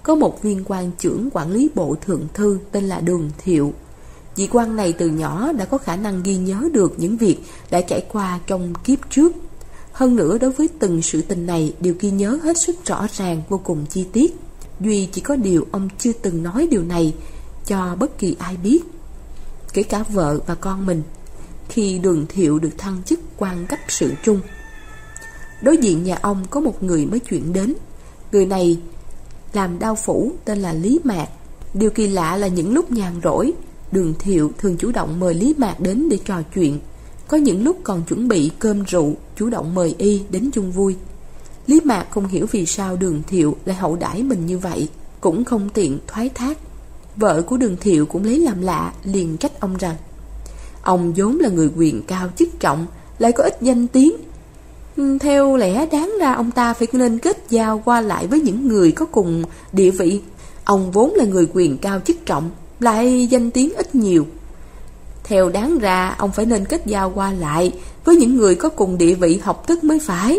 có một viên quan trưởng quản lý bộ thượng thư tên là Đường Thiệu. Vị quan này từ nhỏ đã có khả năng ghi nhớ được những việc đã trải qua trong kiếp trước. Hơn nữa, đối với từng sự tình này đều ghi nhớ hết sức rõ ràng, vô cùng chi tiết. Duy chỉ có điều ông chưa từng nói điều này cho bất kỳ ai biết, kể cả vợ và con mình, khi Đường Thiệu được thăng chức quan cấp sự trung. Đối diện nhà ông có một người mới chuyển đến. Người này làm đao phủ, tên là Lý Mạc. Điều kỳ lạ là những lúc nhàn rỗi, Đường Thiệu thường chủ động mời Lý Mạc đến để trò chuyện. Có những lúc còn chuẩn bị cơm rượu, chủ động mời y đến chung vui. Lý Mạc không hiểu vì sao Đường Thiệu lại hậu đãi mình như vậy, cũng không tiện thoái thác. Vợ của Đường Thiệu cũng lấy làm lạ, liền trách ông rằng ông vốn là người quyền cao chức trọng, lại có ít danh tiếng. Theo lẽ đáng ra ông ta phải nên kết giao qua lại với những người có cùng địa vị. Ông vốn là người quyền cao chức trọng, lại danh tiếng ít nhiều. Theo đáng ra ông phải nên kết giao qua lại với những người có cùng địa vị học thức mới phải.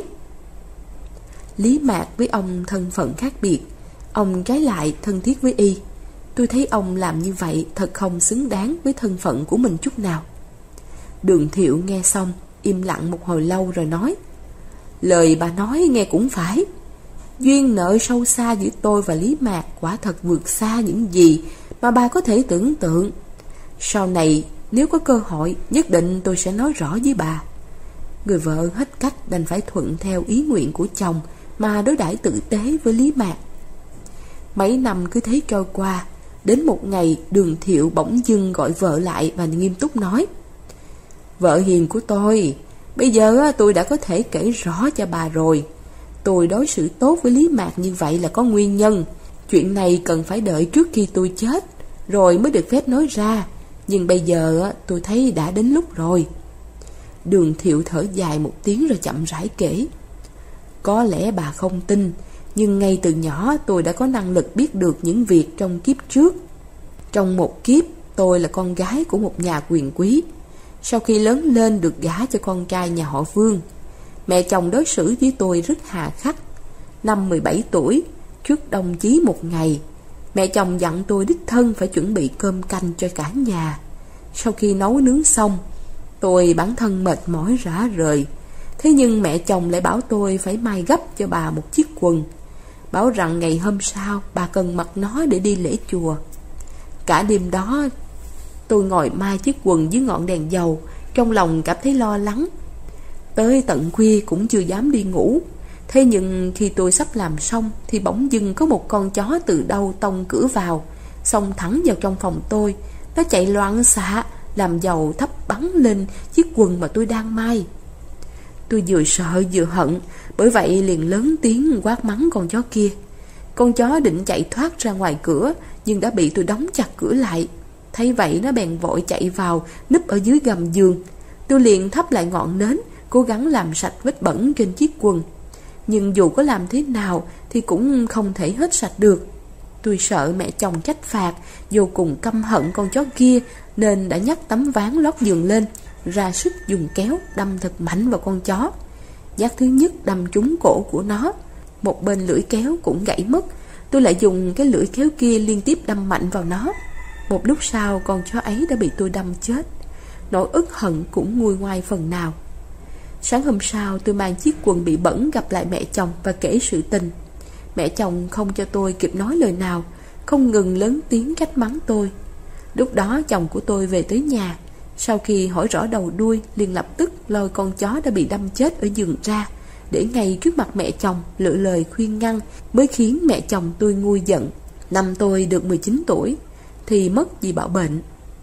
Lý Mạc với ông thân phận khác biệt, ông trái lại thân thiết với y. Tôi thấy ông làm như vậy thật không xứng đáng với thân phận của mình chút nào. Đường Thiệu nghe xong, im lặng một hồi lâu rồi nói: lời bà nói nghe cũng phải. Duyên nợ sâu xa giữa tôi và Lý Mạc quả thật vượt xa những gì mà bà có thể tưởng tượng. Sau này nếu có cơ hội, nhất định tôi sẽ nói rõ với bà. Người vợ hết cách đành phải thuận theo ý nguyện của chồng mà đối đãi tử tế với Lý Mạc. Mấy năm cứ thế trôi qua. Đến một ngày, Đường Thiệu bỗng dưng gọi vợ lại và nghiêm túc nói: vợ hiền của tôi, bây giờ tôi đã có thể kể rõ cho bà rồi. Tôi đối xử tốt với Lý Mạc như vậy là có nguyên nhân. Chuyện này cần phải đợi trước khi tôi chết rồi mới được phép nói ra. Nhưng bây giờ tôi thấy đã đến lúc rồi. Đường Thiệu thở dài một tiếng rồi chậm rãi kể: có lẽ bà không tin, nhưng ngay từ nhỏ tôi đã có năng lực biết được những việc trong kiếp trước. Trong một kiếp, tôi là con gái của một nhà quyền quý. Sau khi lớn lên được gả cho con trai nhà họ Vương. Mẹ chồng đối xử với tôi rất hà khắc. Năm mười bảy tuổi, trước đồng chí một ngày, mẹ chồng dặn tôi đích thân phải chuẩn bị cơm canh cho cả nhà. Sau khi nấu nướng xong, tôi bản thân mệt mỏi rã rời. Thế nhưng mẹ chồng lại bảo tôi phải may gấp cho bà một chiếc quần, bảo rằng ngày hôm sau bà cần mặc nó để đi lễ chùa. Cả đêm đó tôi ngồi may chiếc quần dưới ngọn đèn dầu, trong lòng cảm thấy lo lắng. Tới tận khuya cũng chưa dám đi ngủ. Thế nhưng khi tôi sắp làm xong thì bỗng dưng có một con chó từ đâu tông cửa vào, xông thẳng vào trong phòng tôi. Nó chạy loạn xạ, làm dầu thấp bắn lên chiếc quần mà tôi đang may. Tôi vừa sợ vừa hận, bởi vậy liền lớn tiếng quát mắng con chó kia. Con chó định chạy thoát ra ngoài cửa, nhưng đã bị tôi đóng chặt cửa lại. Thấy vậy nó bèn vội chạy vào, núp ở dưới gầm giường. Tôi liền thắp lại ngọn nến, cố gắng làm sạch vết bẩn trên chiếc quần. Nhưng dù có làm thế nào thì cũng không thể hết sạch được. Tôi sợ mẹ chồng trách phạt, vô cùng căm hận con chó kia, nên đã nhấc tấm ván lót giường lên, ra sức dùng kéo đâm thật mạnh vào con chó. Nhát thứ nhất đâm trúng cổ của nó, một bên lưỡi kéo cũng gãy mất. Tôi lại dùng cái lưỡi kéo kia liên tiếp đâm mạnh vào nó. Một lúc sau con chó ấy đã bị tôi đâm chết. Nỗi ức hận cũng nguôi ngoai phần nào. Sáng hôm sau tôi mang chiếc quần bị bẩn gặp lại mẹ chồng và kể sự tình. Mẹ chồng không cho tôi kịp nói lời nào, không ngừng lớn tiếng trách mắng tôi. Lúc đó chồng của tôi về tới nhà. Sau khi hỏi rõ đầu đuôi, liền lập tức lôi con chó đã bị đâm chết ở giường ra, để ngay trước mặt mẹ chồng lựa lời khuyên ngăn, mới khiến mẹ chồng tôi nguôi giận. Năm tôi được mười chín tuổi thì mất vì bạo bệnh.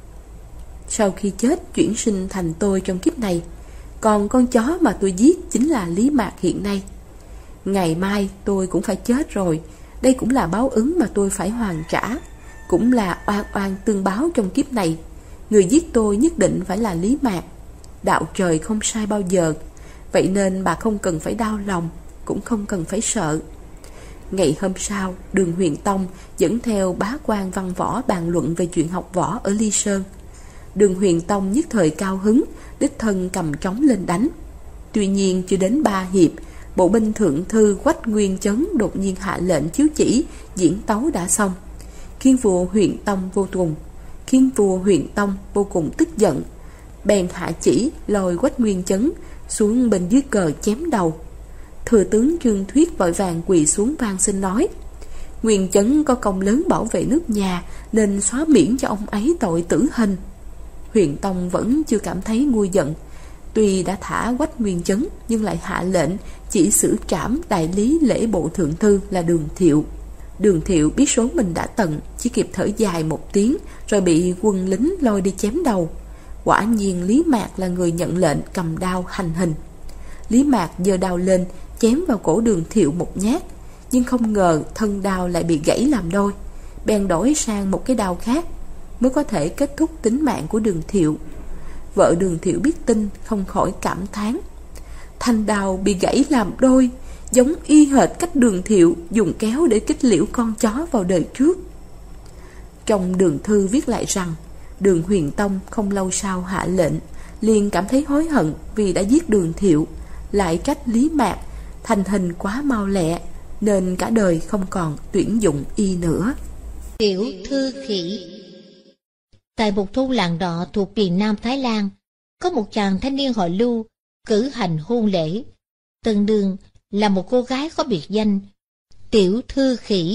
Sau khi chết chuyển sinh thành tôi trong kiếp này. Còn con chó mà tôi giết chính là Lý Mạc hiện nay. Ngày mai tôi cũng phải chết rồi. Đây cũng là báo ứng mà tôi phải hoàn trả, cũng là oan oan tương báo trong kiếp này. Người giết tôi nhất định phải là Lý Mạc. Đạo trời không sai bao giờ. Vậy nên bà không cần phải đau lòng, cũng không cần phải sợ. Ngày hôm sau, Đường Huyền Tông dẫn theo bá quan văn võ bàn luận về chuyện học võ ở Ly Sơn. Đường Huyền Tông nhất thời cao hứng, đích thân cầm trống lên đánh. Tuy nhiên chưa đến ba hiệp, bộ binh thượng thư Quách Nguyên Chấn đột nhiên hạ lệnh chiếu chỉ diễn tấu đã xong. Khiến vua Huyền Tông vô cùng, khiến vua Huyền Tông vô cùng tức giận, bèn hạ chỉ lôi Quách Nguyên Chấn xuống bên dưới cờ chém đầu. Thừa tướng Trương Thuyết vội vàng quỳ xuống van xin nói: Nguyên Chấn có công lớn bảo vệ nước nhà, nên xóa miễn cho ông ấy tội tử hình. Huyền Tông vẫn chưa cảm thấy nguôi giận, tuy đã thả Quách Nguyên Chấn nhưng lại hạ lệnh chỉ xử trảm đại lý lễ bộ thượng thư là Đường Thiệu. Đường Thiệu biết số mình đã tận, chỉ kịp thở dài một tiếng rồi bị quân lính lôi đi chém đầu. Quả nhiên Lý Mạc là người nhận lệnh cầm đao hành hình. Lý Mạc giơ đao lên chém vào cổ Đường Thiệu một nhát, nhưng không ngờ thân đao lại bị gãy làm đôi, bèn đổi sang một cái đao khác mới có thể kết thúc tính mạng của Đường Thiệu. Vợ Đường Thiệu biết tin không khỏi cảm thán: thanh đao bị gãy làm đôi, giống y hệt cách Đường Thiệu dùng kéo để kích liễu con chó vào đời trước. Trong Đường Thư viết lại rằng Đường Huyền Tông không lâu sau hạ lệnh, liền cảm thấy hối hận vì đã giết Đường Thiệu, lại trách Lý Mạc thành hình quá mau lẹ, nên cả đời không còn tuyển dụng y nữa. Tiểu Thư Khỉ. Tại một thôn làng đọ thuộc miền Nam Thái Lan, có một chàng thanh niên họ Lưu cử hành hôn lễ. Tân nương là một cô gái có biệt danh Tiểu Thư Khỉ.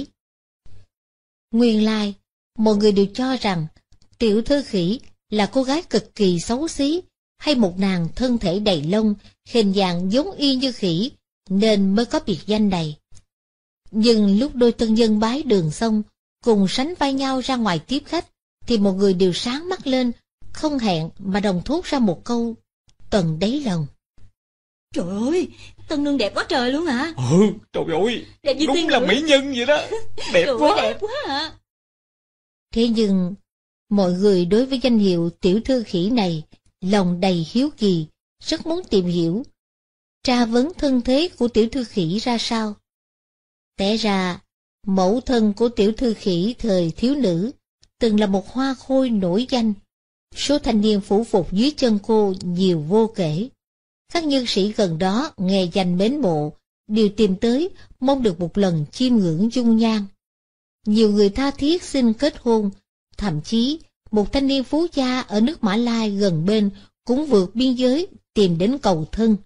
Nguyên lai, mọi người đều cho rằng Tiểu Thư Khỉ là cô gái cực kỳ xấu xí, hay một nàng thân thể đầy lông, hình dạng giống y như khỉ, nên mới có biệt danh này. Nhưng lúc đôi tân nhân bái đường xong, cùng sánh vai nhau ra ngoài tiếp khách, thì một người đều sáng mắt lên, không hẹn mà đồng thốt ra một câu tận đáy lòng: Trời ơi, tân nương đẹp quá trời luôn hả? Ừ, trời ơi, đẹp như đúng là mỹ nhân vậy đó. Đẹp trời quá. Ơi, đẹp quá hả? Thế nhưng, mọi người đối với danh hiệu Tiểu Thư Khỉ này lòng đầy hiếu kỳ, rất muốn tìm hiểu, tra vấn thân thế của Tiểu Thư Khỉ ra sao. Té ra, mẫu thân của Tiểu Thư Khỉ thời thiếu nữ từng là một hoa khôi nổi danh. Số thanh niên phủ phục dưới chân cô nhiều vô kể. Các nhân sĩ gần đó nghe danh mến mộ, đều tìm tới mong được một lần chiêm ngưỡng dung nhan. Nhiều người tha thiết xin kết hôn, thậm chí một thanh niên phú gia ở nước Mã Lai gần bên cũng vượt biên giới tìm đến cầu thân.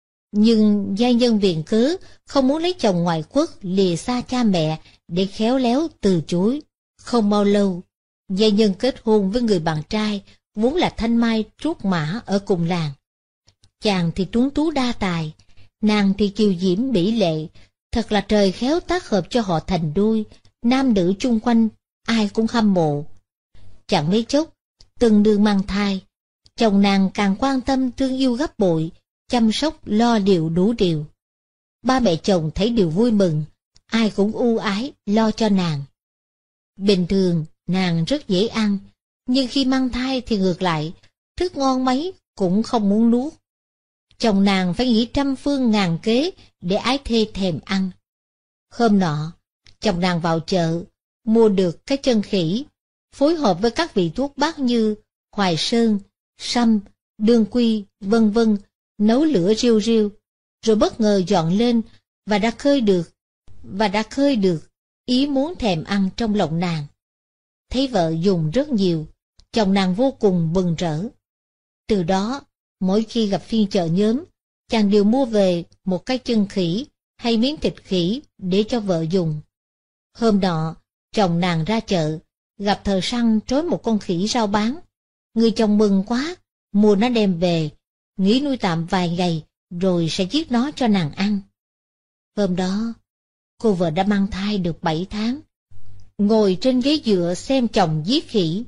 Nhưng giai nhân viện cớ không muốn lấy chồng ngoại quốc lìa xa cha mẹ để khéo léo từ chối. Không bao lâu, giai nhân kết hôn với người bạn trai vốn là thanh mai trúc mã ở cùng làng. Chàng thì tuấn tú đa tài, nàng thì kiều diễm mỹ lệ, thật là trời khéo tác hợp cho họ thành đôi, nam nữ chung quanh ai cũng hâm mộ. Chẳng mấy chốc, từng đường mang thai, chồng nàng càng quan tâm thương yêu gấp bội, chăm sóc lo liệu đủ điều. Ba mẹ chồng thấy điều vui mừng, ai cũng ưu ái lo cho nàng. Bình thường nàng rất dễ ăn, nhưng khi mang thai thì ngược lại, thức ngon mấy cũng không muốn nuốt. Chồng nàng phải nghĩ trăm phương ngàn kế để ái thê thèm ăn. Hôm nọ, chồng nàng vào chợ, mua được cái chân khỉ, phối hợp với các vị thuốc bắc như hoài sơn, sâm, đương quy, vân vân, nấu lửa riu riu, rồi bất ngờ dọn lên và đã khơi được, và đã khơi được ý muốn thèm ăn trong lòng nàng. Thấy vợ dùng rất nhiều, chồng nàng vô cùng mừng rỡ. Từ đó, mỗi khi gặp phiên chợ nhóm, chàng đều mua về một cái chân khỉ hay miếng thịt khỉ để cho vợ dùng. Hôm nọ, chồng nàng ra chợ, gặp thợ săn trói một con khỉ rao bán. Người chồng mừng quá, mua nó đem về, nghĩ nuôi tạm vài ngày rồi sẽ giết nó cho nàng ăn. Hôm đó, cô vợ đã mang thai được bảy tháng, ngồi trên ghế dựa xem chồng giết khỉ.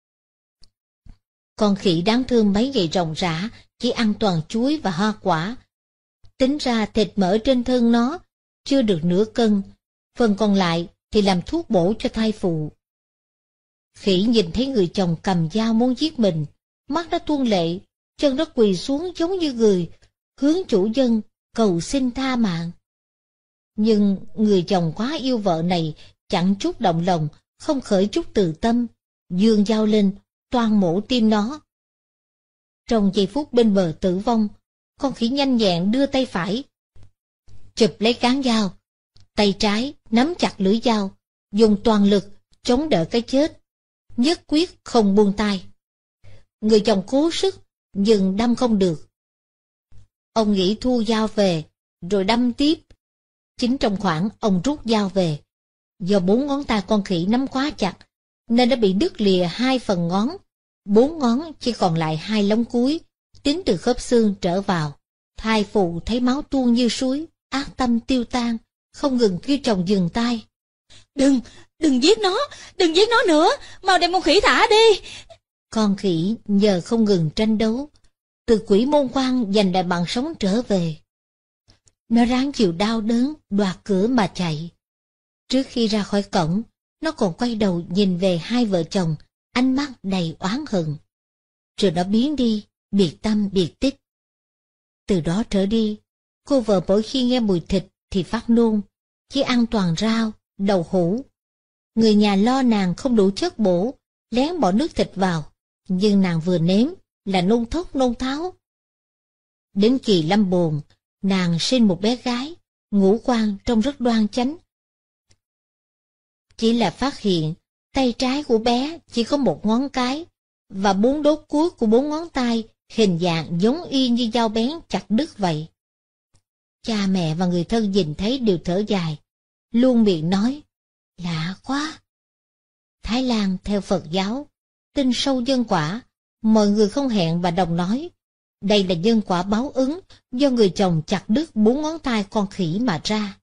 Con khỉ đáng thương mấy ngày ròng rã, chỉ ăn toàn chuối và hoa quả. Tính ra thịt mỡ trên thân nó chưa được nửa cân, phần còn lại thì làm thuốc bổ cho thai phụ. Khỉ nhìn thấy người chồng cầm dao muốn giết mình, mắt nó tuôn lệ, chân nó quỳ xuống giống như người, hướng chủ nhân cầu xin tha mạng. Nhưng người chồng quá yêu vợ này chẳng chút động lòng, không khởi chút từ tâm, giương dao lên, toan mổ tim nó. Trong giây phút bên bờ tử vong, con khỉ nhanh nhẹn đưa tay phải, chụp lấy cán dao, tay trái nắm chặt lưỡi dao, dùng toàn lực chống đỡ cái chết, nhất quyết không buông tay. Người chồng cố sức nhưng đâm không được. Ông nghĩ thu dao về rồi đâm tiếp. Chính trong khoảng ông rút dao về, do bốn ngón tay con khỉ nắm quá chặt nên đã bị đứt lìa hai phần ngón, bốn ngón chỉ còn lại hai lóng cuối, tính từ khớp xương trở vào. Thai phụ thấy máu tuôn như suối, ác tâm tiêu tan, không ngừng kêu chồng dừng tay. Đừng, đừng giết nó, đừng giết nó nữa, mau đem con khỉ thả đi. Con khỉ nhờ không ngừng tranh đấu, từ quỷ môn quan giành lại mạng sống trở về. Nó ráng chịu đau đớn, đoạt cửa mà chạy. Trước khi ra khỏi cổng, nó còn quay đầu nhìn về hai vợ chồng, ánh mắt đầy oán hận. Rồi nó biến đi, biệt tâm biệt tích. Từ đó trở đi, cô vợ mỗi khi nghe mùi thịt thì phát nôn, chỉ ăn toàn rau, đậu hũ. Người nhà lo nàng không đủ chất bổ, lén bỏ nước thịt vào, nhưng nàng vừa nếm là nôn thốc nôn tháo. Đến kỳ lâm bồn, nàng sinh một bé gái, ngũ quan trông rất đoan chánh. Chỉ là phát hiện tay trái của bé chỉ có một ngón cái, và bốn đốt cuối của bốn ngón tay hình dạng giống y như dao bén chặt đứt vậy. Cha mẹ và người thân nhìn thấy đều thở dài, luôn miệng nói, lạ quá. Thái Lan theo Phật giáo, tin sâu nhân quả, mọi người không hẹn và đồng nói, đây là nhân quả báo ứng do người chồng chặt đứt bốn ngón tay con khỉ mà ra.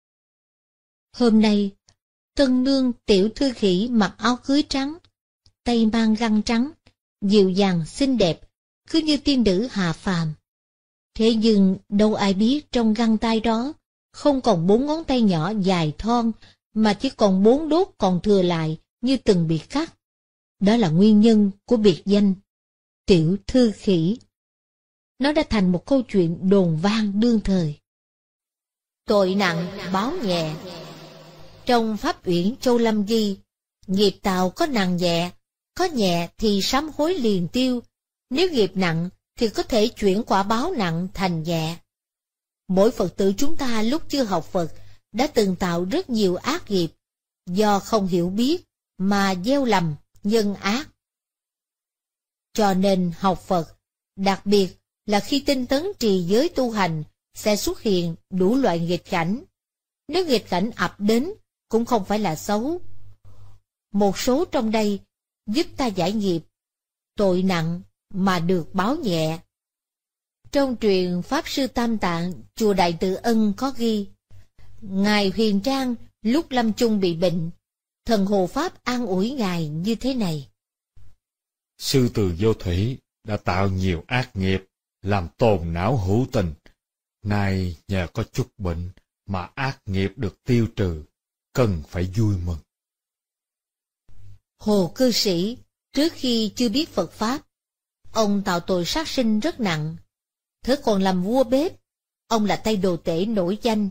Hôm nay, tân nương tiểu thư khỉ mặc áo cưới trắng, tay mang găng trắng, dịu dàng xinh đẹp, cứ như tiên nữ hạ phàm. Thế nhưng đâu ai biết trong găng tay đó không còn bốn ngón tay nhỏ dài thon, mà chỉ còn bốn đốt còn thừa lại như từng bị cắt. Đó là nguyên nhân của biệt danh tiểu thư khỉ. Nó đã thành một câu chuyện đồn vang đương thời. Tội nặng báo nhẹ. Trong Pháp Uyển Châu Lâm ghi, nghiệp tạo có nặng nhẹ, có nhẹ thì sám hối liền tiêu, nếu nghiệp nặng thì có thể chuyển quả báo nặng thành nhẹ. Mỗi Phật tử chúng ta lúc chưa học Phật đã từng tạo rất nhiều ác nghiệp, do không hiểu biết mà gieo lầm nhân ác. Cho nên học Phật, đặc biệt là khi tinh tấn trì giới tu hành, sẽ xuất hiện đủ loại nghịch cảnh. Nếu nghịch cảnh ập đến cũng không phải là xấu. Một số trong đây giúp ta giải nghiệp, tội nặng mà được báo nhẹ. Trong truyền Pháp Sư Tam Tạng, chùa Đại Từ Ân có ghi, Ngài Huyền Trang lúc lâm chung bị bệnh, thần hộ Pháp an ủi Ngài như thế này. Sư Từ Vô Thủy đã tạo nhiều ác nghiệp, làm tồn não hữu tình. Nay nhờ có chút bệnh mà ác nghiệp được tiêu trừ, cần phải vui mừng. Hồ Cư Sĩ, trước khi chưa biết Phật Pháp, ông tạo tội sát sinh rất nặng. Thế còn làm vua bếp, ông là tay đồ tể nổi danh.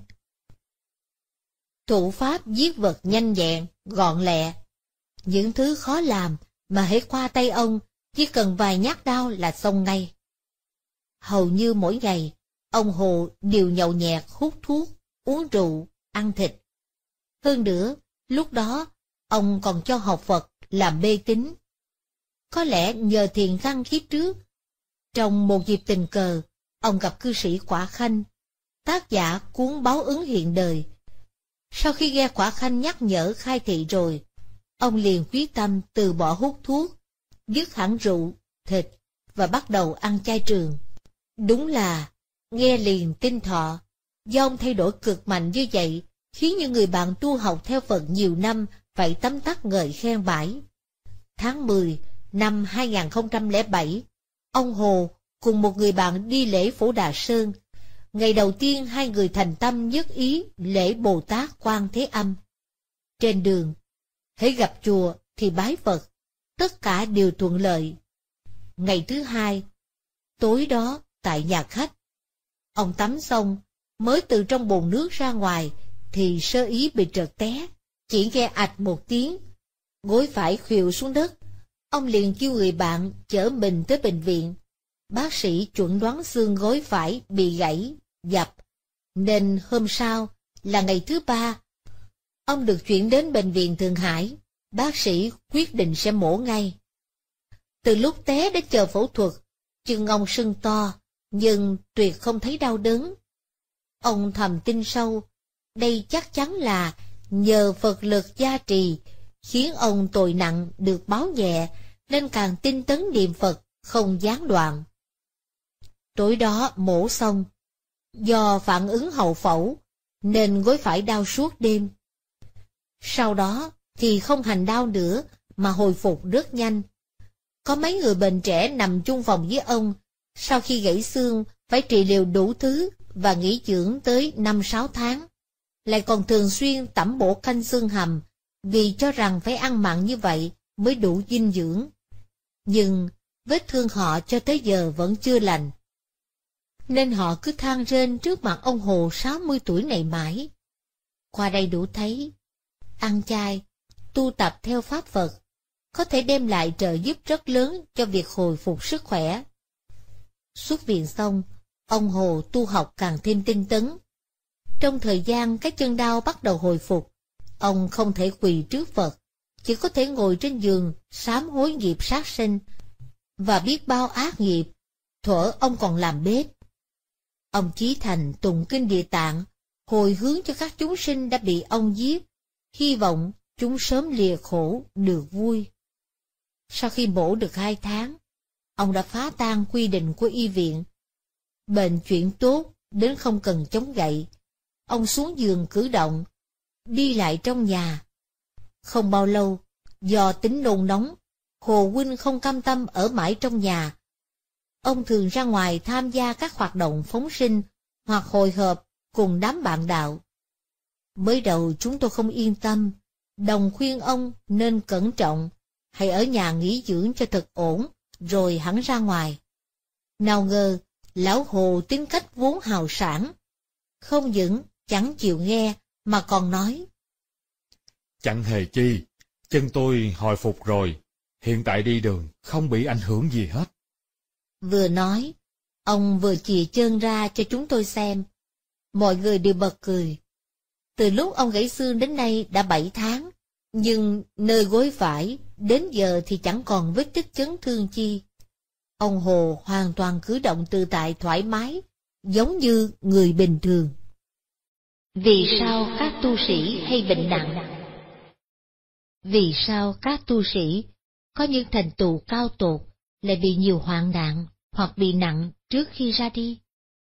Thủ pháp giết vật nhanh nhẹn, gọn lẹ. Những thứ khó làm mà hễ qua tay ông, chỉ cần vài nhát đao là xong ngay. Hầu như mỗi ngày, ông Hồ đều nhậu nhẹt, hút thuốc, uống rượu, ăn thịt. Hơn nữa, lúc đó, ông còn cho học Phật làm mê tín. Có lẽ nhờ thiền căn kiếp trước, trong một dịp tình cờ, ông gặp cư sĩ Quả Khanh, tác giả cuốn Báo Ứng Hiện Đời. Sau khi nghe Quả Khanh nhắc nhở khai thị rồi, ông liền quyết tâm từ bỏ hút thuốc, dứt hẳn rượu, thịt và bắt đầu ăn chay trường. Đúng là nghe liền tin thọ. Do ông thay đổi cực mạnh như vậy, khiến những người bạn tu học theo Phật nhiều năm phải tấm tắc ngợi khen bãi. Tháng mười năm hai nghìn không trăm lẻ bảy, ông Hồ cùng một người bạn đi lễ Phổ Đà Sơn. Ngày đầu tiên hai người thành tâm nhất ý lễ Bồ Tát Quan Thế Âm. Trên đường, hễ gặp chùa thì bái Phật, tất cả đều thuận lợi. Ngày thứ hai, tối đó tại nhà khách, ông tắm xong, mới từ trong bồn nước ra ngoài, thì sơ ý bị trượt té, chỉ nghe ạch một tiếng, gối phải khuỵu xuống đất. Ông liền kêu người bạn chở mình tới bệnh viện. Bác sĩ chuẩn đoán xương gối phải bị gãy, dập, nên hôm sau là ngày thứ ba, ông được chuyển đến bệnh viện Thượng Hải. Bác sĩ quyết định sẽ mổ ngay. Từ lúc té đến chờ phẫu thuật, chân ông sưng to, nhưng tuyệt không thấy đau đớn. Ông thầm tin sâu, đây chắc chắn là nhờ Phật lực gia trì, khiến ông tội nặng được báo nhẹ, nên càng tinh tấn niệm Phật, không gián đoạn. Tối đó mổ xong, do phản ứng hậu phẫu, nên gối phải đau suốt đêm. Sau đó thì không hành đau nữa, mà hồi phục rất nhanh. Có mấy người bệnh trẻ nằm chung phòng với ông, sau khi gãy xương phải trị liệu đủ thứ và nghỉ dưỡng tới năm sáu tháng, lại còn thường xuyên tẩm bổ canh xương hầm, vì cho rằng phải ăn mặn như vậy mới đủ dinh dưỡng. Nhưng vết thương họ cho tới giờ vẫn chưa lành, nên họ cứ than rên trước mặt ông Hồ sáu mươi tuổi này mãi. Qua đây đủ thấy, ăn chay, tu tập theo pháp Phật, có thể đem lại trợ giúp rất lớn cho việc hồi phục sức khỏe. Xuất viện xong, ông Hồ tu học càng thêm tinh tấn. Trong thời gian cái chân đau bắt đầu hồi phục, ông không thể quỳ trước Phật, chỉ có thể ngồi trên giường sám hối nghiệp sát sinh, và biết bao ác nghiệp, thuở ông còn làm bếp. Ông chí thành tụng kinh Địa Tạng, hồi hướng cho các chúng sinh đã bị ông giết, hy vọng chúng sớm lìa khổ được vui. Sau khi mổ được hai tháng, ông đã phá tan quy định của y viện. Bệnh chuyển tốt đến không cần chống gậy. Ông xuống giường cử động, đi lại trong nhà. Không bao lâu, do tính nôn nóng, Hồ huynh không cam tâm ở mãi trong nhà. Ông thường ra ngoài tham gia các hoạt động phóng sinh hoặc hội họp cùng đám bạn đạo. Mới đầu chúng tôi không yên tâm, đồng khuyên ông nên cẩn trọng, hãy ở nhà nghỉ dưỡng cho thật ổn, rồi hẳn ra ngoài. Nào ngờ, lão Hồ tính cách vốn hào sảng, không những chẳng chịu nghe mà còn nói: Chẳng hề chi, chân tôi hồi phục rồi, hiện tại đi đường không bị ảnh hưởng gì hết. Vừa nói, ông vừa chìa chân ra cho chúng tôi xem. Mọi người đều bật cười. Từ lúc ông gãy xương đến nay đã bảy tháng, nhưng nơi gối phải đến giờ thì chẳng còn vết tích chấn thương chi. Ông Hồ hoàn toàn cử động tự tại thoải mái, giống như người bình thường. Vì sao các tu sĩ hay bệnh nặng? Vì sao các tu sĩ có những thành tựu cao tột lại bị nhiều hoạn nạn hoặc bị nặng trước khi ra đi?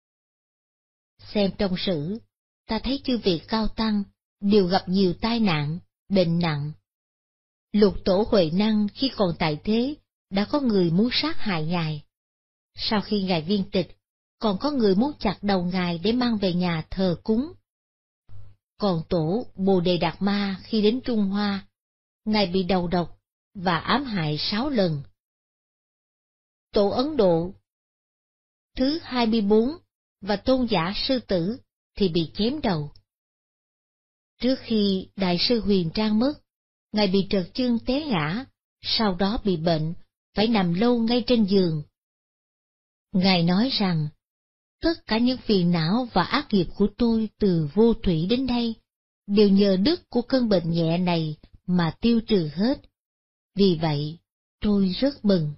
Xem trong sử, ta thấy chư vị cao tăng đều gặp nhiều tai nạn, bệnh nặng. Lục Tổ Huệ Năng khi còn tại thế đã có người muốn sát hại ngài. Sau khi ngài viên tịch, còn có người muốn chặt đầu ngài để mang về nhà thờ cúng. Còn tổ Bồ Đề Đạt Ma khi đến Trung Hoa, ngài bị đầu độc và ám hại sáu lần. Tổ Ấn Độ thứ hai mươi bốn và tôn giả Sư Tử thì bị chém đầu. Trước khi Đại sư Huyền Trang mất, ngài bị trật chân té ngã, sau đó bị bệnh, phải nằm lâu ngay trên giường. Ngài nói rằng, tất cả những phiền não và ác nghiệp của tôi từ vô thủy đến nay, đều nhờ đức của cơn bệnh nhẹ này mà tiêu trừ hết. Vì vậy, tôi rất mừng.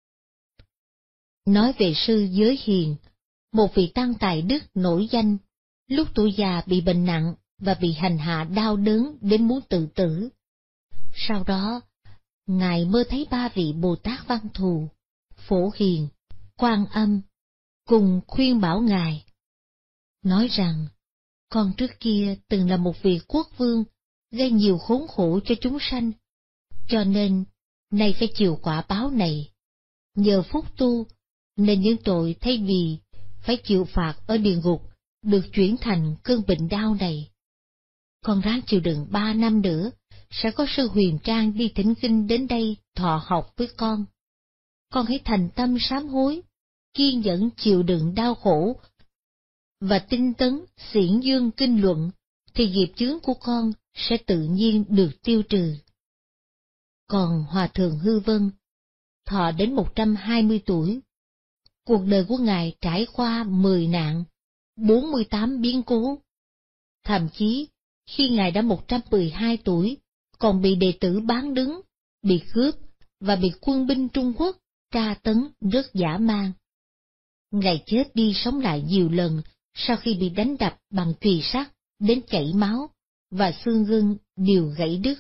Nói về sư Giới Hiền, một vị tăng tài đức nổi danh, lúc tuổi già bị bệnh nặng và bị hành hạ đau đớn đến muốn tự tử. Sau đó, ngài mơ thấy ba vị Bồ Tát Văn Thù, Phổ Hiền, Quan Âm, cùng khuyên bảo ngài. Nói rằng, con trước kia từng là một vị quốc vương, gây nhiều khốn khổ cho chúng sanh, cho nên, nay phải chịu quả báo này. Nhờ phúc tu, nên những tội thay vì phải chịu phạt ở địa ngục, được chuyển thành cơn bệnh đau này. Con ráng chịu đựng ba năm nữa, sẽ có sư Huyền Trang đi thỉnh kinh đến đây thọ học với con. Con hãy thành tâm sám hối, kiên nhẫn chịu đựng đau khổ, và tinh tấn xiển dương kinh luận, thì nghiệp chướng của con sẽ tự nhiên được tiêu trừ. Còn Hòa Thượng Hư Vân, thọ đến một trăm hai mươi tuổi. Cuộc đời của ngài trải qua mười nạn, bốn mươi tám biến cố. Thậm chí, khi Ngài đã một trăm mười hai tuổi, còn bị đệ tử bán đứng, bị cướp và bị quân binh Trung Quốc tra tấn rất dã man. Ngài chết đi sống lại nhiều lần sau khi bị đánh đập bằng chùy sắt đến chảy máu và xương gân đều gãy đứt.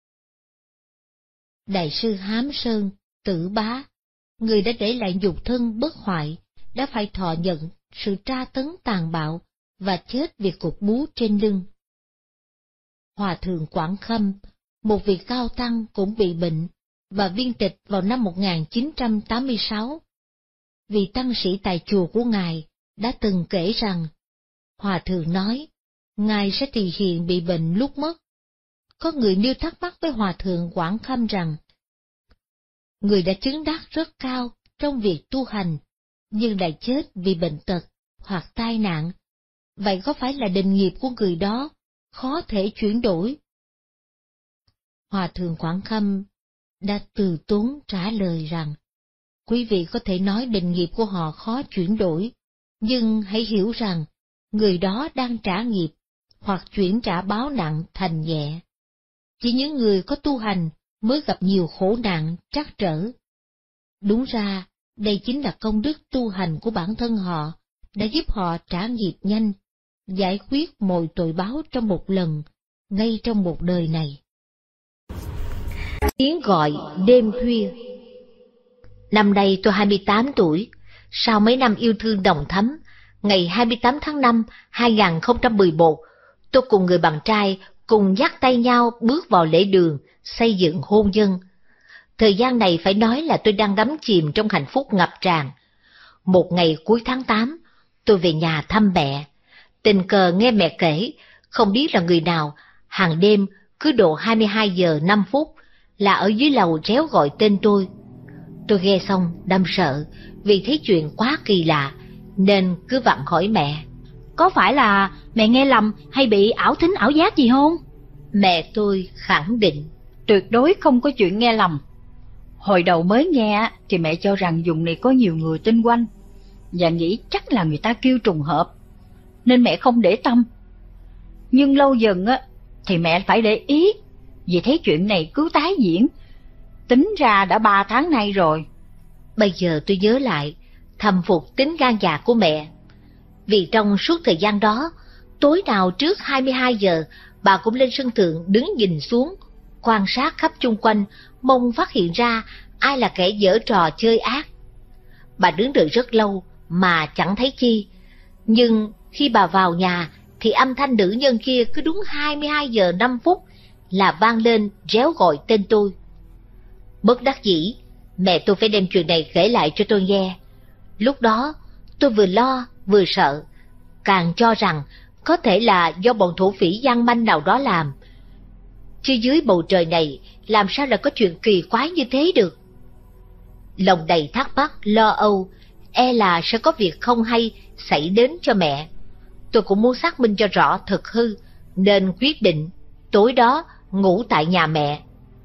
Đại sư Hám Sơn, Tử Bá, người đã để lại nhục thân bất hoại, đã phải thọ nhận sự tra tấn tàn bạo và chết vì cục bú trên lưng. Hòa thượng Quảng Khâm, một vị cao tăng cũng bị bệnh và viên tịch vào năm một nghìn chín trăm tám mươi sáu. Vị tăng sĩ tại chùa của Ngài đã từng kể rằng, Hòa thượng nói, Ngài sẽ trì hiện bị bệnh lúc mất. Có người nêu thắc mắc với Hòa thượng Quảng Khâm rằng, người đã chứng đắc rất cao trong việc tu hành, nhưng lại chết vì bệnh tật hoặc tai nạn, vậy có phải là định nghiệp của người đó khó thể chuyển đổi? Hòa thượng Quảng Khâm đã từ tốn trả lời rằng, quý vị có thể nói định nghiệp của họ khó chuyển đổi, nhưng hãy hiểu rằng người đó đang trả nghiệp hoặc chuyển trả báo nặng thành nhẹ. Chỉ những người có tu hành mới gặp nhiều khổ nạn trắc trở. Đúng ra, đây chính là công đức tu hành của bản thân họ đã giúp họ trả nghiệp nhanh, giải quyết mọi tội báo trong một lần, ngay trong một đời này. Tiếng gọi đêm khuya. Năm nay tôi hai mươi tám tuổi, sau mấy năm yêu thương nồng thắm, ngày hai mươi tám tháng năm hai nghìn không trăm mười một, tôi cùng người bạn trai cùng dắt tay nhau bước vào lễ đường, xây dựng hôn nhân. Thời gian này phải nói là tôi đang đắm chìm trong hạnh phúc ngập tràn. Một ngày cuối tháng tám, tôi về nhà thăm mẹ. Tình cờ nghe mẹ kể, không biết là người nào, hàng đêm cứ độ hai mươi hai giờ năm phút là ở dưới lầu réo gọi tên tôi. Tôi nghe xong đâm sợ, vì thấy chuyện quá kỳ lạ, nên cứ vặn hỏi mẹ. Có phải là mẹ nghe lầm hay bị ảo thính ảo giác gì không? Mẹ tôi khẳng định. Tuyệt đối không có chuyện nghe lầm. Hồi đầu mới nghe thì mẹ cho rằng vùng này có nhiều người tinh quanh, và nghĩ chắc là người ta kêu trùng hợp, nên mẹ không để tâm. Nhưng lâu dần á thì mẹ phải để ý, vì thấy chuyện này cứ tái diễn. Tính ra đã ba tháng nay rồi. Bây giờ tôi nhớ lại, thầm phục tính gan dạ của mẹ. Vì trong suốt thời gian đó, tối nào trước hai mươi hai giờ, bà cũng lên sân thượng đứng nhìn xuống, quan sát khắp chung quanh, mong phát hiện ra ai là kẻ giở trò chơi ác. Bà đứng đợi rất lâu mà chẳng thấy chi, nhưng khi bà vào nhà thì âm thanh nữ nhân kia cứ đúng hai mươi hai giờ năm phút là vang lên réo gọi tên tôi. Bất đắc dĩ, mẹ tôi phải đem chuyện này kể lại cho tôi nghe. Lúc đó, tôi vừa lo vừa sợ, càng cho rằng có thể là do bọn thổ phỉ gian manh nào đó làm. Chứ dưới bầu trời này làm sao là có chuyện kỳ quái như thế được. Lòng đầy thắc mắc, lo âu, e là sẽ có việc không hay xảy đến cho mẹ. Tôi cũng muốn xác minh cho rõ thực hư, nên quyết định tối đó ngủ tại nhà mẹ.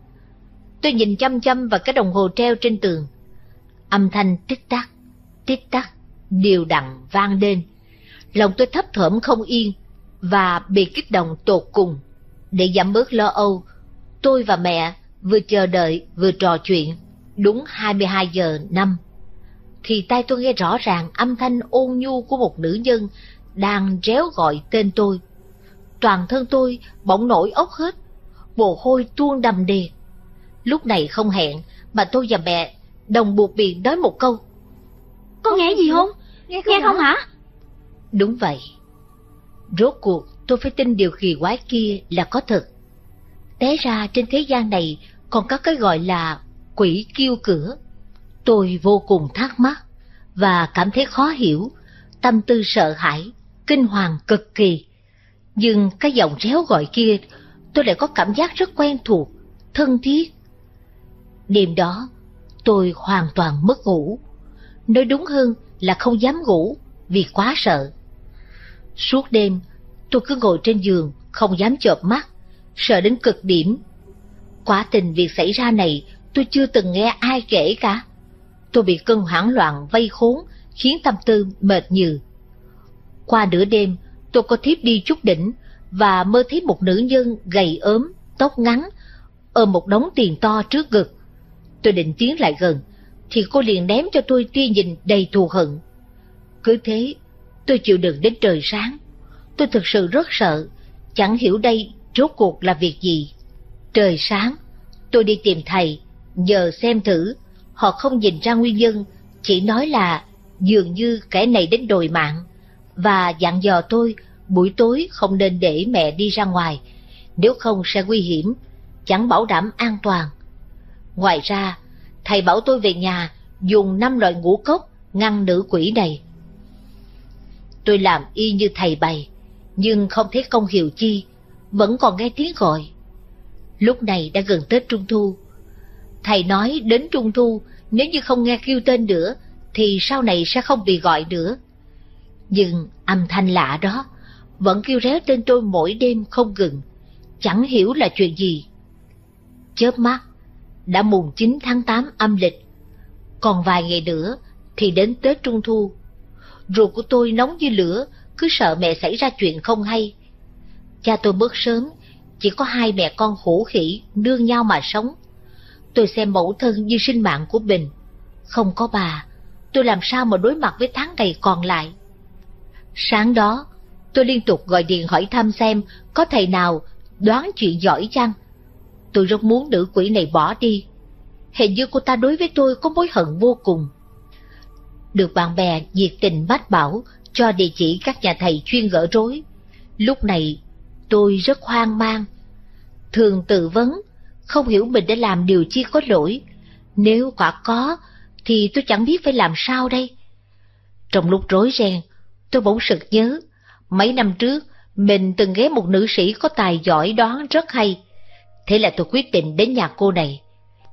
Tôi nhìn chăm chăm vào cái đồng hồ treo trên tường. Âm thanh tích tắc, tích tắc, đều đặn vang lên. Lòng tôi thấp thởm không yên và bị kích động tột cùng. Để giảm bớt lo âu, tôi và mẹ vừa chờ đợi vừa trò chuyện. Đúng hai mươi hai giờ năm, thì tai tôi nghe rõ ràng âm thanh ôn nhu của một nữ nhân đang réo gọi tên tôi. Toàn thân tôi bỗng nổi ốc hết, mồ hôi tuôn đầm đìa. Lúc này không hẹn mà tôi và mẹ đồng buộc miệng nói một câu. Có nghe gì không? Nghe không, nghe không hả? Đúng vậy. Rốt cuộc tôi phải tin điều kỳ quái kia là có thật. Té ra trên thế gian này còn có cái gọi là quỷ kêu cửa. Tôi vô cùng thắc mắc và cảm thấy khó hiểu, tâm tư sợ hãi, kinh hoàng cực kỳ. Nhưng cái giọng réo gọi kia tôi lại có cảm giác rất quen thuộc, thân thiết. Đêm đó tôi hoàn toàn mất ngủ. Nói đúng hơn là không dám ngủ vì quá sợ. Suốt đêm tôi cứ ngồi trên giường không dám chợp mắt, sợ đến cực điểm. Quả tình việc xảy ra này tôi chưa từng nghe ai kể cả. Tôi bị cơn hoảng loạn vây khốn khiến tâm tư mệt nhừ. Qua nửa đêm, tôi có thiếp đi chút đỉnh và mơ thấy một nữ nhân gầy ốm, tóc ngắn, ôm một đống tiền to trước ngực. Tôi định tiến lại gần, thì cô liền ném cho tôi tia nhìn đầy thù hận. Cứ thế, tôi chịu đựng đến trời sáng. Tôi thực sự rất sợ, chẳng hiểu đây rốt cuộc là việc gì. Trời sáng, tôi đi tìm thầy, nhờ xem thử. Họ không nhìn ra nguyên nhân, chỉ nói là dường như kẻ này đến đòi mạng, và dặn dò tôi buổi tối không nên để mẹ đi ra ngoài, nếu không sẽ nguy hiểm, chẳng bảo đảm an toàn. Ngoài ra, thầy bảo tôi về nhà dùng năm loại ngũ cốc ngăn nữ quỷ này. Tôi làm y như thầy bày, nhưng không thấy công hiệu chi, vẫn còn nghe tiếng gọi. Lúc này đã gần Tết Trung Thu. Thầy nói đến Trung Thu, nếu như không nghe kêu tên nữa, thì sau này sẽ không bị gọi nữa. Nhưng âm thanh lạ đó vẫn kêu réo tên tôi mỗi đêm không ngừng, chẳng hiểu là chuyện gì. Chớp mắt, đã mùng chín tháng tám âm lịch, còn vài ngày nữa thì đến Tết Trung Thu. Ruột của tôi nóng như lửa, cứ sợ mẹ xảy ra chuyện không hay. Cha tôi mất sớm, chỉ có hai mẹ con hổ khỉ nương nhau mà sống. Tôi xem mẫu thân như sinh mạng của mình. Không có bà, tôi làm sao mà đối mặt với tháng ngày còn lại. Sáng đó, tôi liên tục gọi điện hỏi thăm xem có thầy nào đoán chuyện giỏi chăng. Tôi rất muốn nữ quỷ này bỏ đi. Hình như cô ta đối với tôi có mối hận vô cùng. Được bạn bè nhiệt tình mách bảo cho địa chỉ các nhà thầy chuyên gỡ rối. Lúc này tôi rất hoang mang, thường tự vấn, không hiểu mình đã làm điều chi có lỗi. Nếu quả có, thì tôi chẳng biết phải làm sao đây. Trong lúc rối ren, tôi bỗng sực nhớ, mấy năm trước mình từng ghé một nữ sĩ có tài giỏi đoán rất hay. Thế là tôi quyết định đến nhà cô này.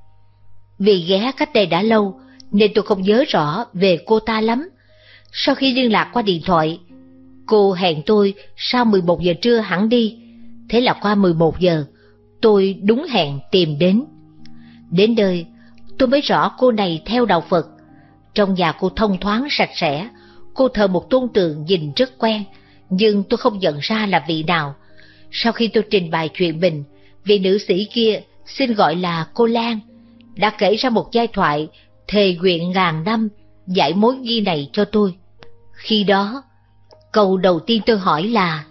Vì ghé cách đây đã lâu, nên tôi không nhớ rõ về cô ta lắm. Sau khi liên lạc qua điện thoại, cô hẹn tôi sau mười một giờ trưa hẳn đi. Thế là qua mười một giờ, tôi đúng hẹn tìm đến. Đến nơi, tôi mới rõ cô này theo đạo Phật. Trong nhà cô thông thoáng sạch sẽ, cô thờ một tôn tượng nhìn rất quen, nhưng tôi không nhận ra là vị nào. Sau khi tôi trình bày chuyện mình, vị nữ sĩ kia, xin gọi là cô Lan, đã kể ra một giai thoại thề nguyện ngàn năm giải mối nghi này cho tôi. Khi đó, câu đầu tiên tôi hỏi là: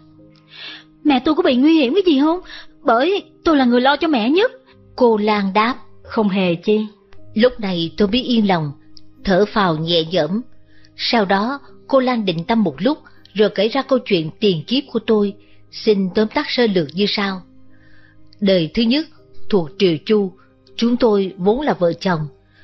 Mẹ tôi có bị nguy hiểm cái gì không? Bởi tôi là người lo cho mẹ nhất. Cô Lan đáp: Không hề chi. Lúc này tôi mới yên lòng, thở phào nhẹ nhõm. Sau đó cô Lan định tâm một lúc, rồi kể ra câu chuyện tiền kiếp của tôi. Xin tóm tắt sơ lược như sau. Đời thứ nhất thuộc Triều Chu, chúng tôi vốn là vợ chồng.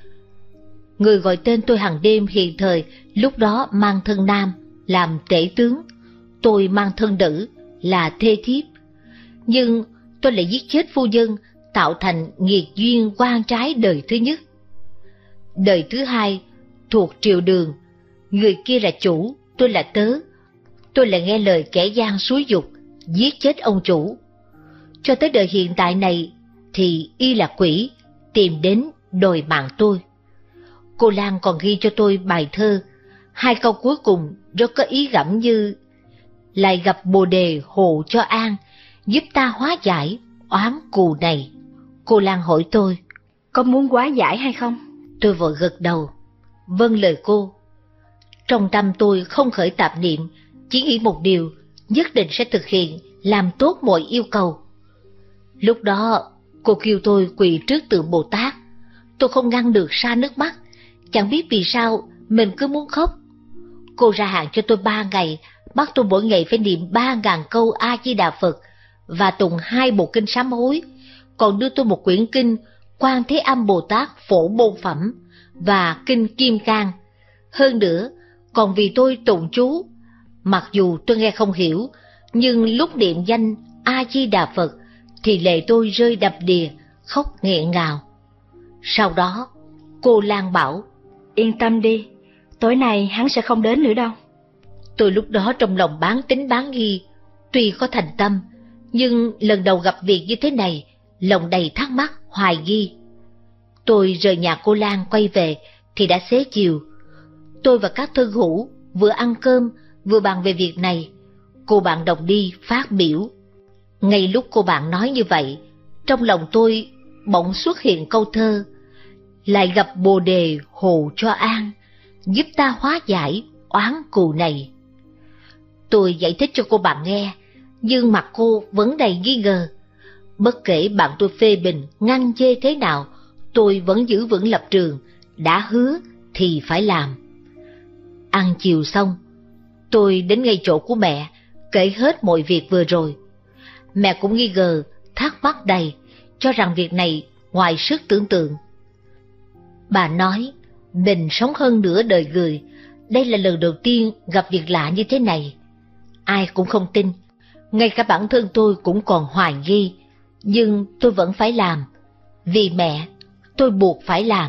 Người gọi tên tôi hàng đêm hiện thời lúc đó mang thân nam làm tể tướng, tôi mang thân nữ là thê thiếp. Nhưng tôi lại giết chết phu nhân, tạo thành nghiệt duyên oan trái đời thứ nhất. Đời thứ hai thuộc Triều Đường, người kia là chủ, tôi là tớ. Tôi lại nghe lời kẻ gian xúi giục, giết chết ông chủ. Cho tới đời hiện tại này thì y là quỷ, tìm đến đòi mạng tôi. Cô Lan còn ghi cho tôi bài thơ, hai câu cuối cùng rất có ý gẫm như: lại gặp Bồ Đề hộ cho an, giúp ta hóa giải oán cù này. Cô Lan hỏi tôi: Có muốn hóa giải hay không? Tôi vội gật đầu, vâng lời cô. Trong tâm tôi không khởi tạp niệm, chỉ nghĩ một điều, nhất định sẽ thực hiện, làm tốt mọi yêu cầu. Lúc đó, cô kêu tôi quỳ trước tượng Bồ Tát. Tôi không ngăn được ra nước mắt, chẳng biết vì sao mình cứ muốn khóc. Cô ra hạn cho tôi ba ngày, bắt tôi mỗi ngày phải niệm ba ngàn câu A Di Đà Phật và tụng hai bộ kinh sám hối, còn đưa tôi một quyển kinh Quan Thế Âm Bồ Tát Phổ Môn Phẩm và kinh Kim Cang. Hơn nữa, còn vì tôi tụng chú, mặc dù tôi nghe không hiểu, nhưng lúc niệm danh A Di Đà Phật thì lệ tôi rơi đầm đìa, khóc nghẹn ngào. Sau đó, cô Lan bảo: Yên tâm đi, tối nay hắn sẽ không đến nữa đâu. Tôi lúc đó trong lòng bán tính bán nghi, tuy có thành tâm, nhưng lần đầu gặp việc như thế này, lòng đầy thắc mắc, hoài nghi. Tôi rời nhà cô Lan quay về thì đã xế chiều. Tôi và các thân hữu vừa ăn cơm Vừa bàn về việc này, cô bạn đồng đi phát biểu. Ngay lúc cô bạn nói như vậy, trong lòng tôi bỗng xuất hiện câu thơ: lại gặp bồ đề hồ cho an, giúp ta hóa giải oán cù này. Tôi giải thích cho cô bạn nghe, nhưng mặt cô vẫn đầy nghi ngờ. Bất kể bạn tôi phê bình, ngăn chê thế nào, tôi vẫn giữ vững lập trường, đã hứa thì phải làm. Ăn chiều xong, tôi đến ngay chỗ của mẹ, kể hết mọi việc vừa rồi. Mẹ cũng nghi ngờ, thắc mắc đầy, cho rằng việc này ngoài sức tưởng tượng. Bà nói, mình sống hơn nửa đời người, đây là lần đầu tiên gặp việc lạ như thế này. Ai cũng không tin, ngay cả bản thân tôi cũng còn hoài nghi, nhưng tôi vẫn phải làm. Vì mẹ, tôi buộc phải làm.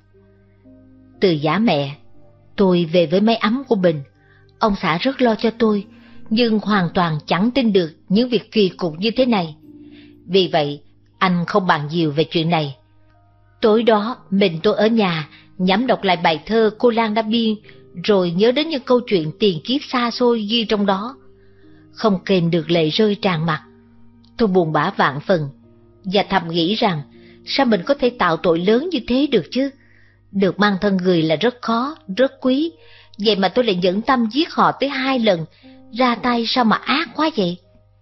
Từ giả mẹ, tôi về với mái ấm của mình. Ông xã rất lo cho tôi, nhưng hoàn toàn chẳng tin được những việc kỳ cục như thế này. Vì vậy, anh không bàn nhiều về chuyện này. Tối đó, mình tôi ở nhà, nhẩm đọc lại bài thơ cô Lan đã biên, rồi nhớ đến những câu chuyện tiền kiếp xa xôi ghi trong đó. Không kềm được lệ rơi tràn mặt. Tôi buồn bã vạn phần, và thầm nghĩ rằng, sao mình có thể tạo tội lớn như thế được chứ? Được mang thân người là rất khó, rất quý, vậy mà tôi lại nhẫn tâm giết họ tới hai lần, ra tay sao mà ác quá vậy?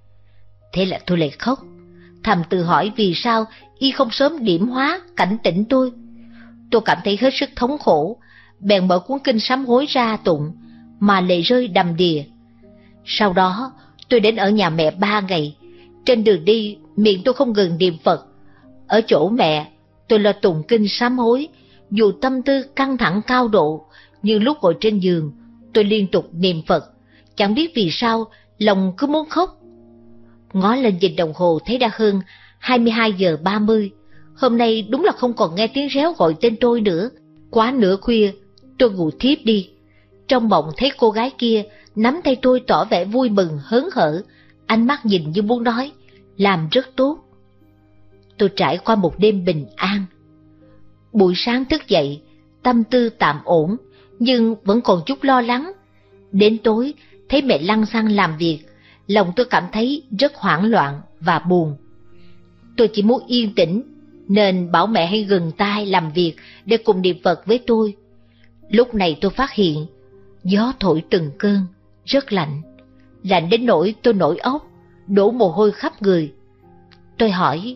Thế là tôi lại khóc, thầm tự hỏi vì sao y không sớm điểm hóa, cảnh tỉnh tôi. Tôi cảm thấy hết sức thống khổ, bèn mở cuốn kinh sám hối ra tụng, mà lệ rơi đầm đìa. Sau đó, tôi đến ở nhà mẹ ba ngày. Trên đường đi, miệng tôi không ngừng niệm Phật. Ở chỗ mẹ, tôi lo tụng kinh sám hối, dù tâm tư căng thẳng cao độ, nhưng lúc ngồi trên giường, tôi liên tục niệm Phật. Chẳng biết vì sao, lòng cứ muốn khóc. Ngó lên nhìn đồng hồ thấy đã hơn hai mươi hai giờ ba mươi. Hôm nay đúng là không còn nghe tiếng réo gọi tên tôi nữa. Quá nửa khuya, tôi ngủ thiếp đi. Trong mộng thấy cô gái kia nắm tay tôi tỏ vẻ vui mừng hớn hở, ánh mắt nhìn như muốn nói, làm rất tốt. Tôi trải qua một đêm bình an. Buổi sáng thức dậy, tâm tư tạm ổn, nhưng vẫn còn chút lo lắng. Đến tối, thấy mẹ lăng xăng làm việc, lòng tôi cảm thấy rất hoảng loạn và buồn. Tôi chỉ muốn yên tĩnh, nên bảo mẹ hãy ngừng tay làm việc để cùng niệm Phật với tôi. Lúc này tôi phát hiện, gió thổi từng cơn, rất lạnh, lạnh đến nỗi tôi nổi óc, đổ mồ hôi khắp người. Tôi hỏi,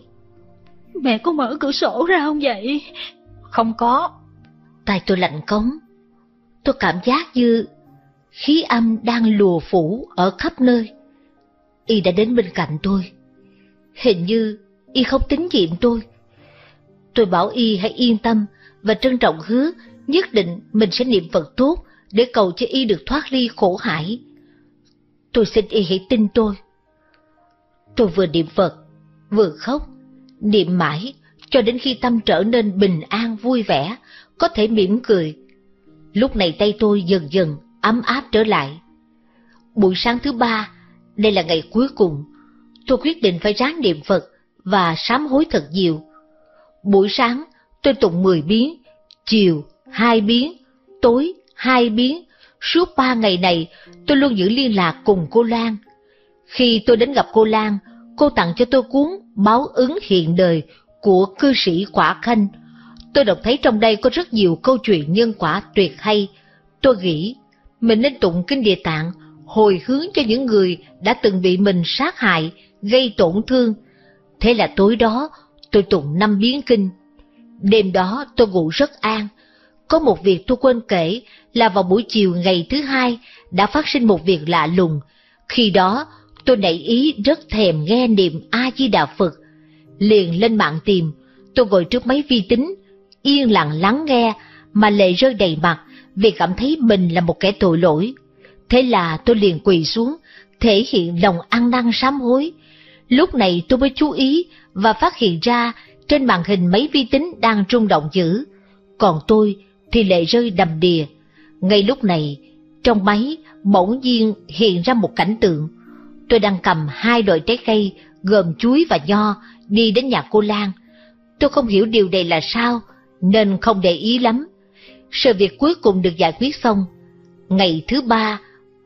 mẹ có mở cửa sổ ra không vậy? Không có. Tai tôi lạnh cống. Tôi cảm giác như khí âm đang lùa phủ ở khắp nơi. Y đã đến bên cạnh tôi. Hình như Y không tín nhiệm tôi. Tôi bảo Y hãy yên tâm và trân trọng hứa nhất định mình sẽ niệm Phật tốt để cầu cho Y được thoát ly khổ hải. Tôi xin Y hãy tin tôi. Tôi vừa niệm Phật, vừa khóc, niệm mãi cho đến khi tâm trở nên bình an vui vẻ, có thể mỉm cười. Lúc này tay tôi dần dần ấm áp trở lại. Buổi sáng thứ ba, đây là ngày cuối cùng, tôi quyết định phải ráng niệm Phật và sám hối thật nhiều. Buổi sáng tôi tụng mười biến, chiều hai biến, tối hai biến. Suốt ba ngày này tôi luôn giữ liên lạc cùng cô Lan. Khi tôi đến gặp cô Lan, cô tặng cho tôi cuốn Báo ứng hiện đời của cư sĩ Quả Khanh. Tôi đọc thấy trong đây có rất nhiều câu chuyện nhân quả tuyệt hay. Tôi nghĩ mình nên tụng kinh Địa Tạng hồi hướng cho những người đã từng bị mình sát hại, gây tổn thương. Thế là tối đó tôi tụng năm biến kinh. Đêm đó tôi ngủ rất an. Có một việc tôi quên kể là vào buổi chiều ngày thứ hai đã phát sinh một việc lạ lùng. Khi đó tôi nảy ý rất thèm nghe niệm A Di Đà Phật. Liền lên mạng tìm, tôi ngồi trước máy vi tính, yên lặng lắng nghe mà lệ rơi đầy mặt vì cảm thấy mình là một kẻ tội lỗi. Thế là tôi liền quỳ xuống, thể hiện lòng ăn năn sám hối. Lúc này tôi mới chú ý và phát hiện ra trên màn hình máy vi tính đang rung động dữ, còn tôi thì lệ rơi đầm đìa. Ngay lúc này, trong máy bỗng nhiên hiện ra một cảnh tượng. Tôi đang cầm hai loại trái cây gồm chuối và nho đi đến nhà cô Lan. Tôi không hiểu điều này là sao nên không để ý lắm. Sự việc cuối cùng được giải quyết xong. Ngày thứ ba,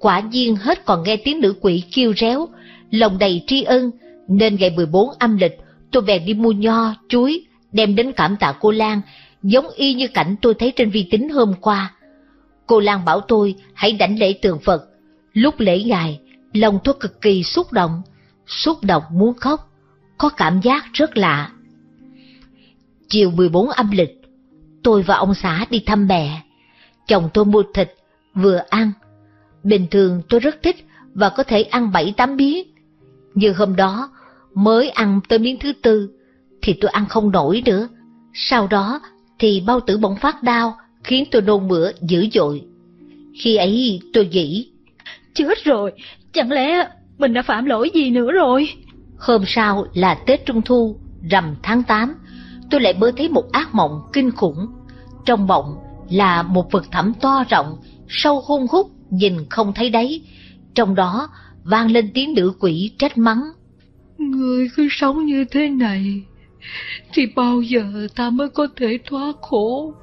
Quả nhiên hết còn nghe tiếng nữ quỷ kêu réo, lòng đầy tri ân, nên ngày mười bốn âm lịch tôi bèn đi mua nho, chuối, đem đến cảm tạ cô Lan, giống y như cảnh tôi thấy trên vi tính hôm qua. Cô Lan bảo tôi hãy đảnh lễ tượng Phật. Lúc lễ ngài, lòng tôi cực kỳ xúc động, xúc động muốn khóc, có cảm giác rất lạ. Chiều mười bốn âm lịch, tôi và ông xã đi thăm mẹ. Chồng tôi mua thịt, vừa ăn. Bình thường tôi rất thích và có thể ăn bảy tám miếng. Nhưng hôm đó, mới ăn tới miếng thứ tư, thì tôi ăn không nổi nữa. Sau đó thì bao tử bỗng phát đau, khiến tôi nôn mửa dữ dội. Khi ấy tôi nghĩ, chết rồi, chẳng lẽ mình đã phạm lỗi gì nữa rồi? Hôm sau là Tết Trung Thu, rằm tháng tám, tôi lại mơ thấy một ác mộng kinh khủng. Trong mộng là một vực thẳm to rộng, sâu hun hút, nhìn không thấy đáy. Trong đó vang lên tiếng nữ quỷ trách mắng. Người cứ sống như thế này thì bao giờ ta mới có thể thoát khổ?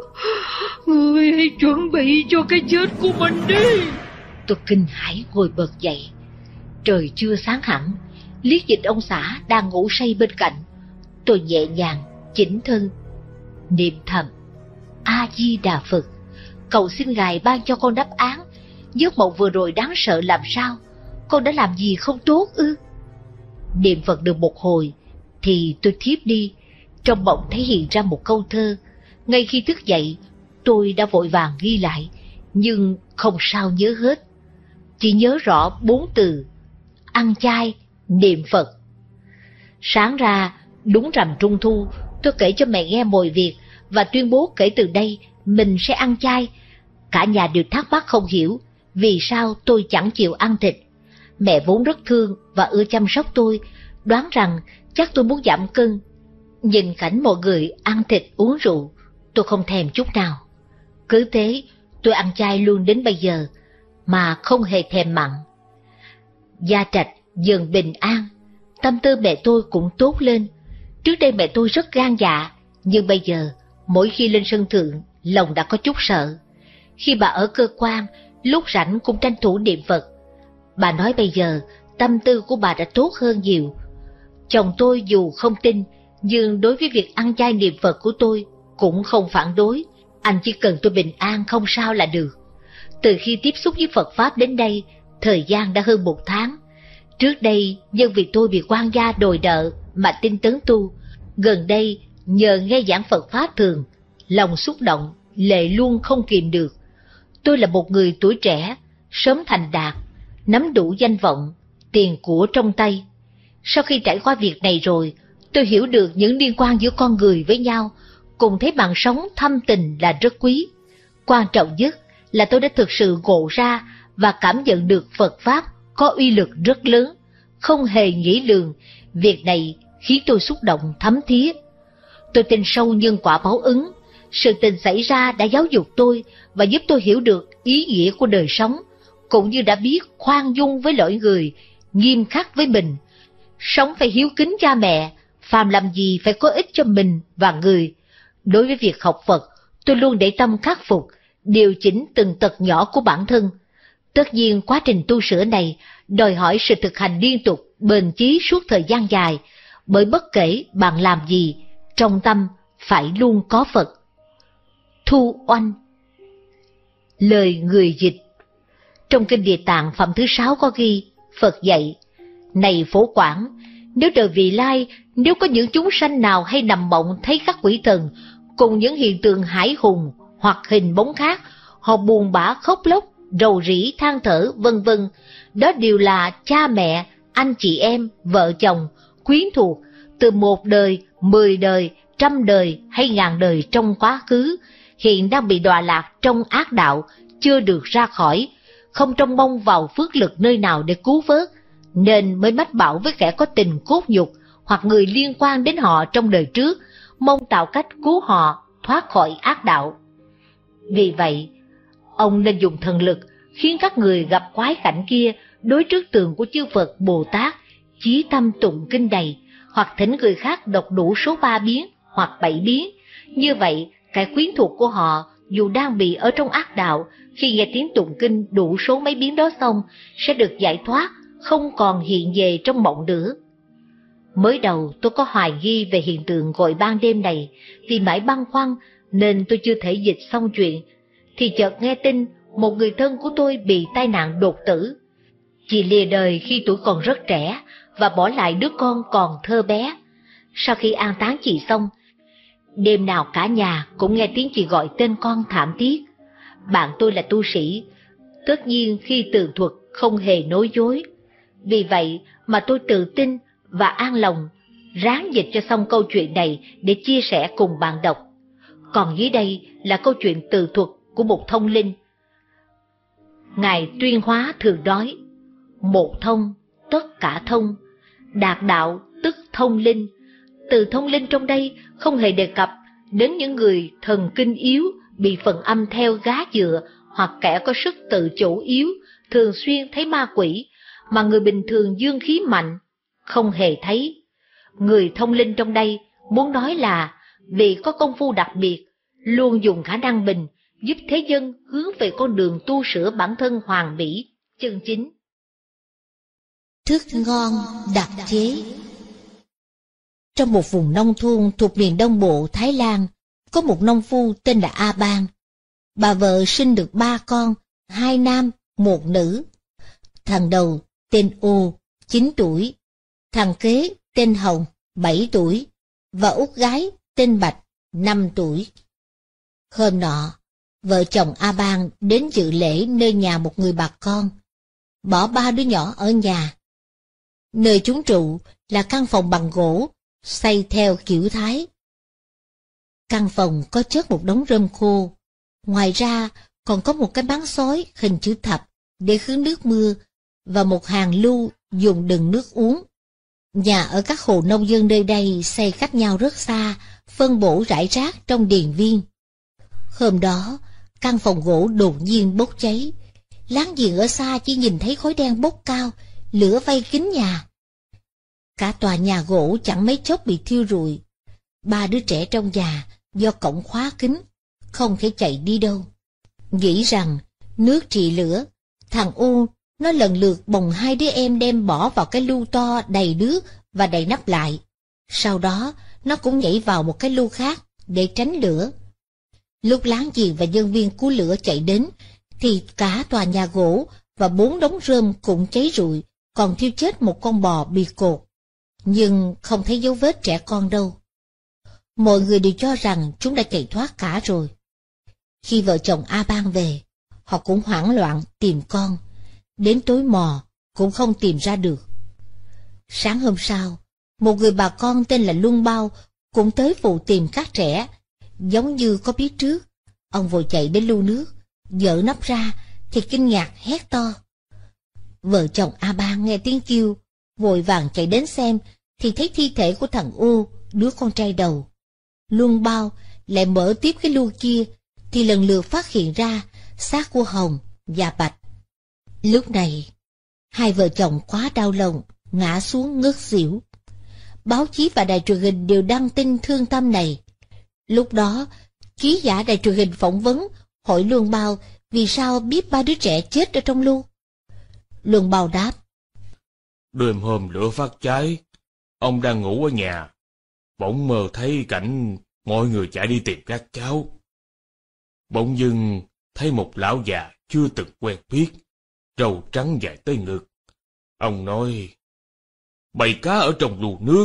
Người hãy chuẩn bị cho cái chết của mình đi. Tôi kinh hãi ngồi bật dậy. Trời chưa sáng hẳn, liếc nhìn ông xã đang ngủ say bên cạnh. Tôi nhẹ nhàng chỉnh thân, niệm thầm: A Di Đà Phật, cầu xin ngài ban cho con đáp án. Giấc mộng vừa rồi đáng sợ làm sao? Con đã làm gì không tốt ư? Niệm Phật được một hồi thì tôi thiếp đi. Trong mộng thấy hiện ra một câu thơ. Ngay khi thức dậy, tôi đã vội vàng ghi lại, nhưng không sao nhớ hết. Chỉ nhớ rõ bốn từ: ăn chay, niệm Phật. Sáng ra, đúng rằm Trung Thu, tôi kể cho mẹ nghe mọi việc và tuyên bố kể từ đây mình sẽ ăn chay. Cả nhà đều thắc mắc không hiểu vì sao tôi chẳng chịu ăn thịt. Mẹ vốn rất thương và ưa chăm sóc tôi, đoán rằng chắc tôi muốn giảm cân. Nhìn cảnh mọi người ăn thịt uống rượu, tôi không thèm chút nào. Cứ thế, tôi ăn chay luôn đến bây giờ, mà không hề thèm mặn. Gia Trạch dần bình an, tâm tư mẹ tôi cũng tốt lên. Trước đây mẹ tôi rất gan dạ, nhưng bây giờ, mỗi khi lên sân thượng, lòng đã có chút sợ. Khi bà ở cơ quan, lúc rảnh cũng tranh thủ niệm Phật. Bà nói bây giờ, tâm tư của bà đã tốt hơn nhiều. Chồng tôi dù không tin, nhưng đối với việc ăn chay niệm Phật của tôi cũng không phản đối. Anh chỉ cần tôi bình an không sao là được. Từ khi tiếp xúc với Phật Pháp đến đây, thời gian đã hơn một tháng. Trước đây, nhân vì tôi bị quan gia đòi nợ mà tinh tấn tu. Gần đây, nhờ nghe giảng Phật Pháp thường, lòng xúc động, lệ luôn không kìm được. Tôi là một người tuổi trẻ, sớm thành đạt, nắm đủ danh vọng, tiền của trong tay. Sau khi trải qua việc này rồi, tôi hiểu được những liên quan giữa con người với nhau, cùng thấy mạng sống thâm tình là rất quý. Quan trọng nhất là tôi đã thực sự ngộ ra và cảm nhận được Phật Pháp có uy lực rất lớn, không hề nghĩ lường. Việc này khiến tôi xúc động thấm thía. Tôi tin sâu nhân quả báo ứng. Sự tình xảy ra đã giáo dục tôi và giúp tôi hiểu được ý nghĩa của đời sống, cũng như đã biết khoan dung với loài người, nghiêm khắc với mình. Sống phải hiếu kính cha mẹ, phàm làm gì phải có ích cho mình và người. Đối với việc học Phật, tôi luôn để tâm khắc phục, điều chỉnh từng tật nhỏ của bản thân. Tất nhiên quá trình tu sửa này đòi hỏi sự thực hành liên tục, bền chí suốt thời gian dài, bởi bất kể bạn làm gì, trong tâm phải luôn có Phật. Thu Oanh. Lời người dịch. Trong Kinh Địa Tạng phẩm thứ sáu có ghi, Phật dạy: này Phổ Quảng, nếu đời vị lai, nếu có những chúng sanh nào hay nằm mộng thấy các quỷ thần cùng những hiện tượng hải hùng hoặc hình bóng khác, họ buồn bã khóc lóc, rầu rĩ than thở vân vân, đó đều là cha mẹ, anh chị em, vợ chồng, quyến thuộc từ một đời, mười đời, trăm đời hay ngàn đời trong quá khứ, hiện đang bị đọa lạc trong ác đạo, chưa được ra khỏi, không trông mong vào phước lực nơi nào để cứu vớt, nên mới mách bảo với kẻ có tình cốt nhục hoặc người liên quan đến họ trong đời trước, mong tạo cách cứu họ thoát khỏi ác đạo. Vì vậy, ông nên dùng thần lực khiến các người gặp quái cảnh kia đối trước tượng của chư Phật Bồ Tát, chí tâm tụng kinh này, hoặc thỉnh người khác đọc đủ số ba biến hoặc bảy biến. Như vậy, cái quyến thuộc của họ dù đang bị ở trong ác đạo, khi nghe tiếng tụng kinh đủ số mấy biến đó xong, sẽ được giải thoát, không còn hiện về trong mộng nữa. Mới đầu tôi có hoài nghi về hiện tượng gọi ban đêm này, vì mãi băn khoăn nên tôi chưa thể dịch xong chuyện, thì chợt nghe tin một người thân của tôi bị tai nạn đột tử. Chị lìa đời khi tuổi còn rất trẻ và bỏ lại đứa con còn thơ bé. Sau khi an táng chị xong, đêm nào cả nhà cũng nghe tiếng chị gọi tên con thảm thiết. Bạn tôi là tu sĩ, tất nhiên khi tường thuật không hề nói dối. Vì vậy mà tôi tự tin và an lòng ráng dịch cho xong câu chuyện này để chia sẻ cùng bạn đọc. Còn dưới đây là câu chuyện từ thuật của một thông linh. Ngài Tuyên Hóa thường nói, một thông, tất cả thông, đạt đạo tức thông linh. Từ thông linh trong đây không hề đề cập đến những người thần kinh yếu, bị phần âm theo gá dựa, hoặc kẻ có sức tự chủ yếu, thường xuyên thấy ma quỷ, mà người bình thường dương khí mạnh, không hề thấy. Người thông linh trong đây muốn nói là vì có công phu đặc biệt, luôn dùng khả năng mình giúp thế dân hướng về con đường tu sửa bản thân hoàn mỹ, chân chính. Thức ngon đặc chế. Trong một vùng nông thôn thuộc miền đông bộ Thái Lan, có một nông phu tên là A Ban. Bà vợ sinh được ba con, hai nam, một nữ. Thằng đầu tên Ô, chín tuổi. Thằng kế tên Hồng, bảy tuổi. Và út gái tên Bạch, năm tuổi. Hôm nọ, vợ chồng A Ban đến dự lễ nơi nhà một người bà con, bỏ ba đứa nhỏ ở nhà. Nơi chúng trụ là căn phòng bằng gỗ, xây theo kiểu Thái. Căn phòng có chất một đống rơm khô, ngoài ra còn có một cái bán sói hình chữ thập để khứ nước mưa và một hàng lưu dùng đựng nước uống. Nhà ở các hộ nông dân nơi đây xây cách nhau rất xa, phân bổ rải rác trong điền viên. Hôm đó, căn phòng gỗ đột nhiên bốc cháy. Láng giềng ở xa chỉ nhìn thấy khói đen bốc cao, lửa vây kín nhà. Cả tòa nhà gỗ chẳng mấy chốc bị thiêu rụi. Ba đứa trẻ trong nhà do cổng khóa kín, không thể chạy đi đâu. Nghĩ rằng nước trị lửa, thằng U nó lần lượt bồng hai đứa em đem bỏ vào cái lu to đầy nước và đậy nắp lại. Sau đó nó cũng nhảy vào một cái lu khác để tránh lửa. Lúc láng giềng và nhân viên cứu lửa chạy đến thì cả tòa nhà gỗ và bốn đống rơm cũng cháy rụi, còn thiêu chết một con bò bị cột. Nhưng không thấy dấu vết trẻ con đâu. Mọi người đều cho rằng chúng đã chạy thoát cả rồi. Khi vợ chồng A Ban về, họ cũng hoảng loạn tìm con. Đến tối mò cũng không tìm ra được. Sáng hôm sau, một người bà con tên là Luân Bao cũng tới phụ tìm các trẻ. Giống như có biết trước, ông vội chạy đến lu nước, dỡ nắp ra thì kinh ngạc hét to. Vợ chồng A Ban nghe tiếng kêu, vội vàng chạy đến xem thì thấy thi thể của thằng U, đứa con trai đầu. Luân Bao lại mở tiếp cái lu kia thì lần lượt phát hiện ra xác của Hồng và Bạch. Lúc này, hai vợ chồng quá đau lòng, ngã xuống ngất xỉu. Báo chí và đài truyền hình đều đăng tin thương tâm này. Lúc đó, ký giả đài truyền hình phỏng vấn hỏi Luân Bao vì sao biết ba đứa trẻ chết ở trong lu. Luân Bao đáp: Đêm hôm lửa phát cháy, ông đang ngủ ở nhà, bỗng mơ thấy cảnh mọi người chạy đi tìm các cháu. Bỗng dưng thấy một lão già chưa từng quen biết, râu trắng dài tới ngực. Ông nói, bầy cá ở trong lu nước.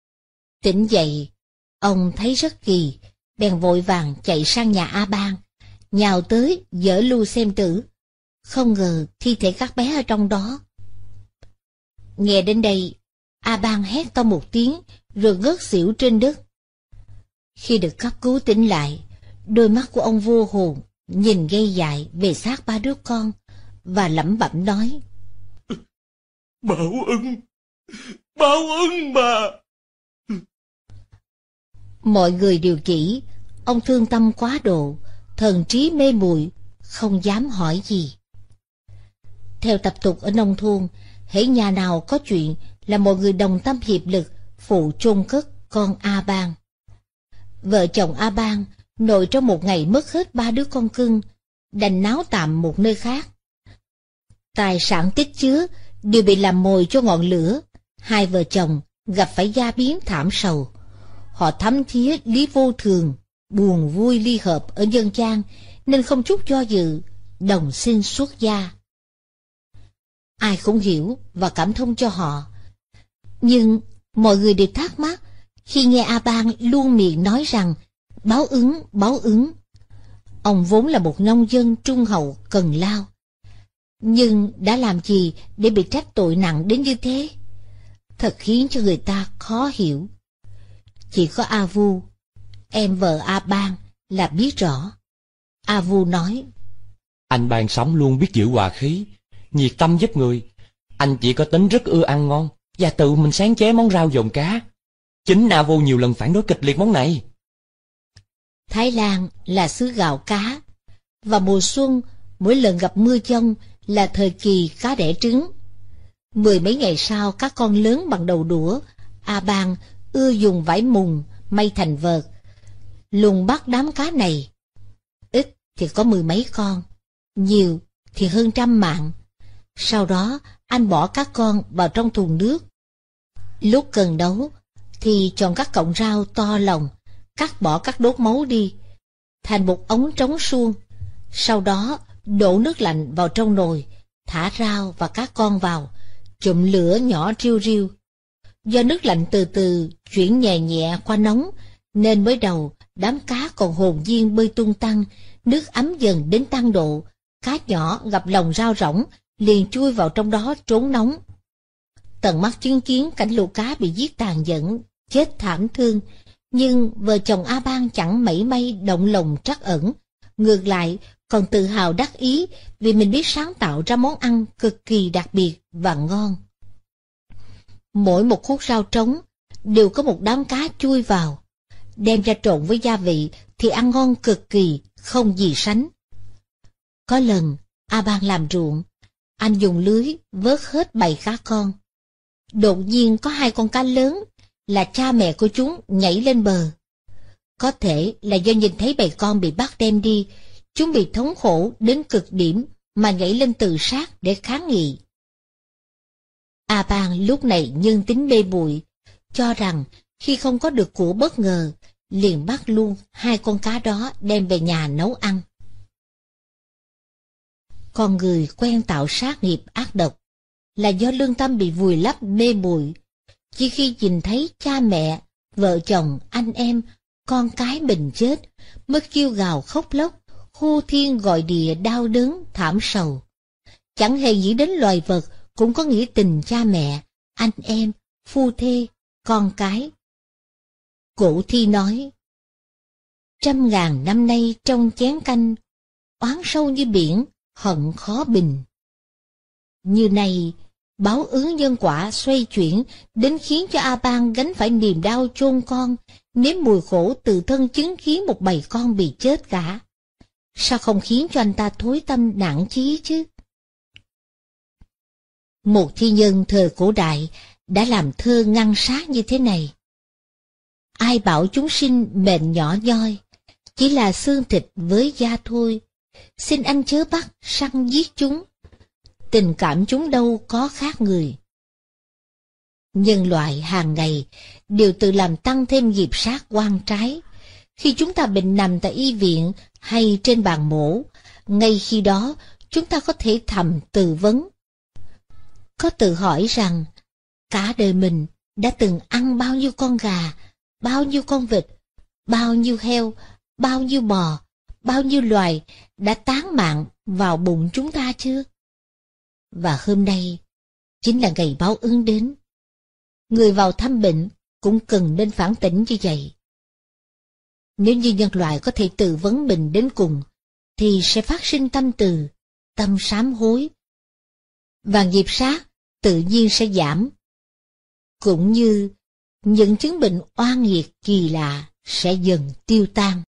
Tỉnh dậy, ông thấy rất kỳ, bèn vội vàng chạy sang nhà A Ban, nhào tới dỡ lu xem thử. Không ngờ thi thể các bé ở trong đó. Nghe đến đây, A Ban hét to một tiếng rồi ngất xỉu trên đất. Khi được cấp cứu tỉnh lại, đôi mắt của ông vô hồn nhìn ngây dại về xác ba đứa con và lẩm bẩm nói: Báo ân, báo ân mà. Mọi người đều chỉ ông thương tâm quá độ, thần trí mê muội, không dám hỏi gì. Theo tập tục ở nông thôn, hễ nhà nào có chuyện là mọi người đồng tâm hiệp lực phụ chôn cất con A Ban. Vợ chồng A Ban nội trong một ngày mất hết ba đứa con cưng, đành náo tạm một nơi khác. Tài sản tích chứa đều bị làm mồi cho ngọn lửa, hai vợ chồng gặp phải gia biến thảm sầu. Họ thấm thía lý vô thường, buồn vui ly hợp ở dân gian, nên không chút do dự, đồng xin xuất gia. Ai cũng hiểu và cảm thông cho họ, nhưng mọi người đều thắc mắc khi nghe A Ban luôn miệng nói rằng báo ứng, báo ứng. Ông vốn là một nông dân trung hậu cần lao, nhưng đã làm gì để bị trách tội nặng đến như thế? Thật khiến cho người ta khó hiểu. Chỉ có A Vu, em vợ A Ban, là biết rõ. A Vu nói: Anh Ban sống luôn biết giữ hòa khí, nhiệt tâm giúp người. Anh chỉ có tính rất ưa ăn ngon và tự mình sáng chế món rau dồn cá. Chính A Vu nhiều lần phản đối kịch liệt món này. Thái Lan là xứ gạo cá, và mùa xuân mỗi lần gặp mưa giông là thời kỳ cá đẻ trứng. Mười mấy ngày sau, các con lớn bằng đầu đũa, A Ban ưa dùng vải mùng may thành vợt, lùng bắt đám cá này. Ít thì có mười mấy con, nhiều thì hơn trăm mạng. Sau đó anh bỏ các con vào trong thùng nước. Lúc cần đấu thì chọn các cọng rau to lòng, cắt bỏ các đốt máu đi, thành một ống trống suông. Sau đó đổ nước lạnh vào trong nồi, thả rau và các con vào, chụm lửa nhỏ riu riu. Do nước lạnh từ từ chuyển nhẹ nhẹ qua nóng, nên mới đầu đám cá còn hồn nhiên bơi tung tăng. Nước ấm dần đến tăng độ, cá nhỏ gặp lòng rau rỗng liền chui vào trong đó trốn nóng. Tận mắt chứng kiến cảnh lũ cá bị giết tàn nhẫn, chết thảm thương, nhưng vợ chồng A Ban chẳng mảy may động lòng trắc ẩn, ngược lại còn tự hào đắc ý vì mình biết sáng tạo ra món ăn cực kỳ đặc biệt và ngon. Mỗi một khúc rau trống đều có một đám cá chui vào, đem ra trộn với gia vị thì ăn ngon cực kỳ, không gì sánh. Có lần A Ban làm ruộng, anh dùng lưới vớt hết bầy cá con. Đột nhiên có hai con cá lớn là cha mẹ của chúng nhảy lên bờ. Có thể là do nhìn thấy bầy con bị bắt đem đi, chúng bị thống khổ đến cực điểm mà nhảy lên tự sát để kháng nghị. A Ban lúc này nhân tính mê muội, cho rằng khi không có được của bất ngờ, liền bắt luôn hai con cá đó đem về nhà nấu ăn. Con người quen tạo sát nghiệp ác độc là do lương tâm bị vùi lấp mê muội. Chỉ khi nhìn thấy cha mẹ, vợ chồng, anh em, con cái mình chết, mới kêu gào khóc lóc, hô thiên gọi địa, đau đớn thảm sầu. Chẳng hề nghĩ đến loài vật cũng có nghĩa tình cha mẹ, anh em, phu thê, con cái. Cổ thi nói: Trăm ngàn năm nay trong chén canh, oán sâu như biển, hận khó bình. Như này, báo ứng nhân quả xoay chuyển đến khiến cho A Ban gánh phải niềm đau chôn con, nếm mùi khổ từ thân chứng kiến một bầy con bị chết cả. Sao không khiến cho anh ta thối tâm nản chí chứ? Một thi nhân thời cổ đại đã làm thơ ngăn sát như thế này: Ai bảo chúng sinh mệnh nhỏ nhoi, chỉ là xương thịt với da thôi. Xin anh chớ bắt săn giết chúng, tình cảm chúng đâu có khác người. Nhân loại hàng ngày đều tự làm tăng thêm nghiệp sát oan trái. Khi chúng ta bệnh nằm tại y viện hay trên bàn mổ, ngay khi đó chúng ta có thể thầm tự vấn. Có tự hỏi rằng cả đời mình đã từng ăn bao nhiêu con gà, bao nhiêu con vịt, bao nhiêu heo, bao nhiêu bò, bao nhiêu loài đã tán mạng vào bụng chúng ta chưa? Và hôm nay chính là ngày báo ứng đến. Người vào thăm bệnh cũng cần nên phản tỉnh như vậy. Nếu như nhân loại có thể tự vấn mình đến cùng, thì sẽ phát sinh tâm từ, tâm sám hối, và nghiệp sát tự nhiên sẽ giảm. Cũng như những chứng bệnh oan nghiệt kỳ lạ sẽ dần tiêu tan.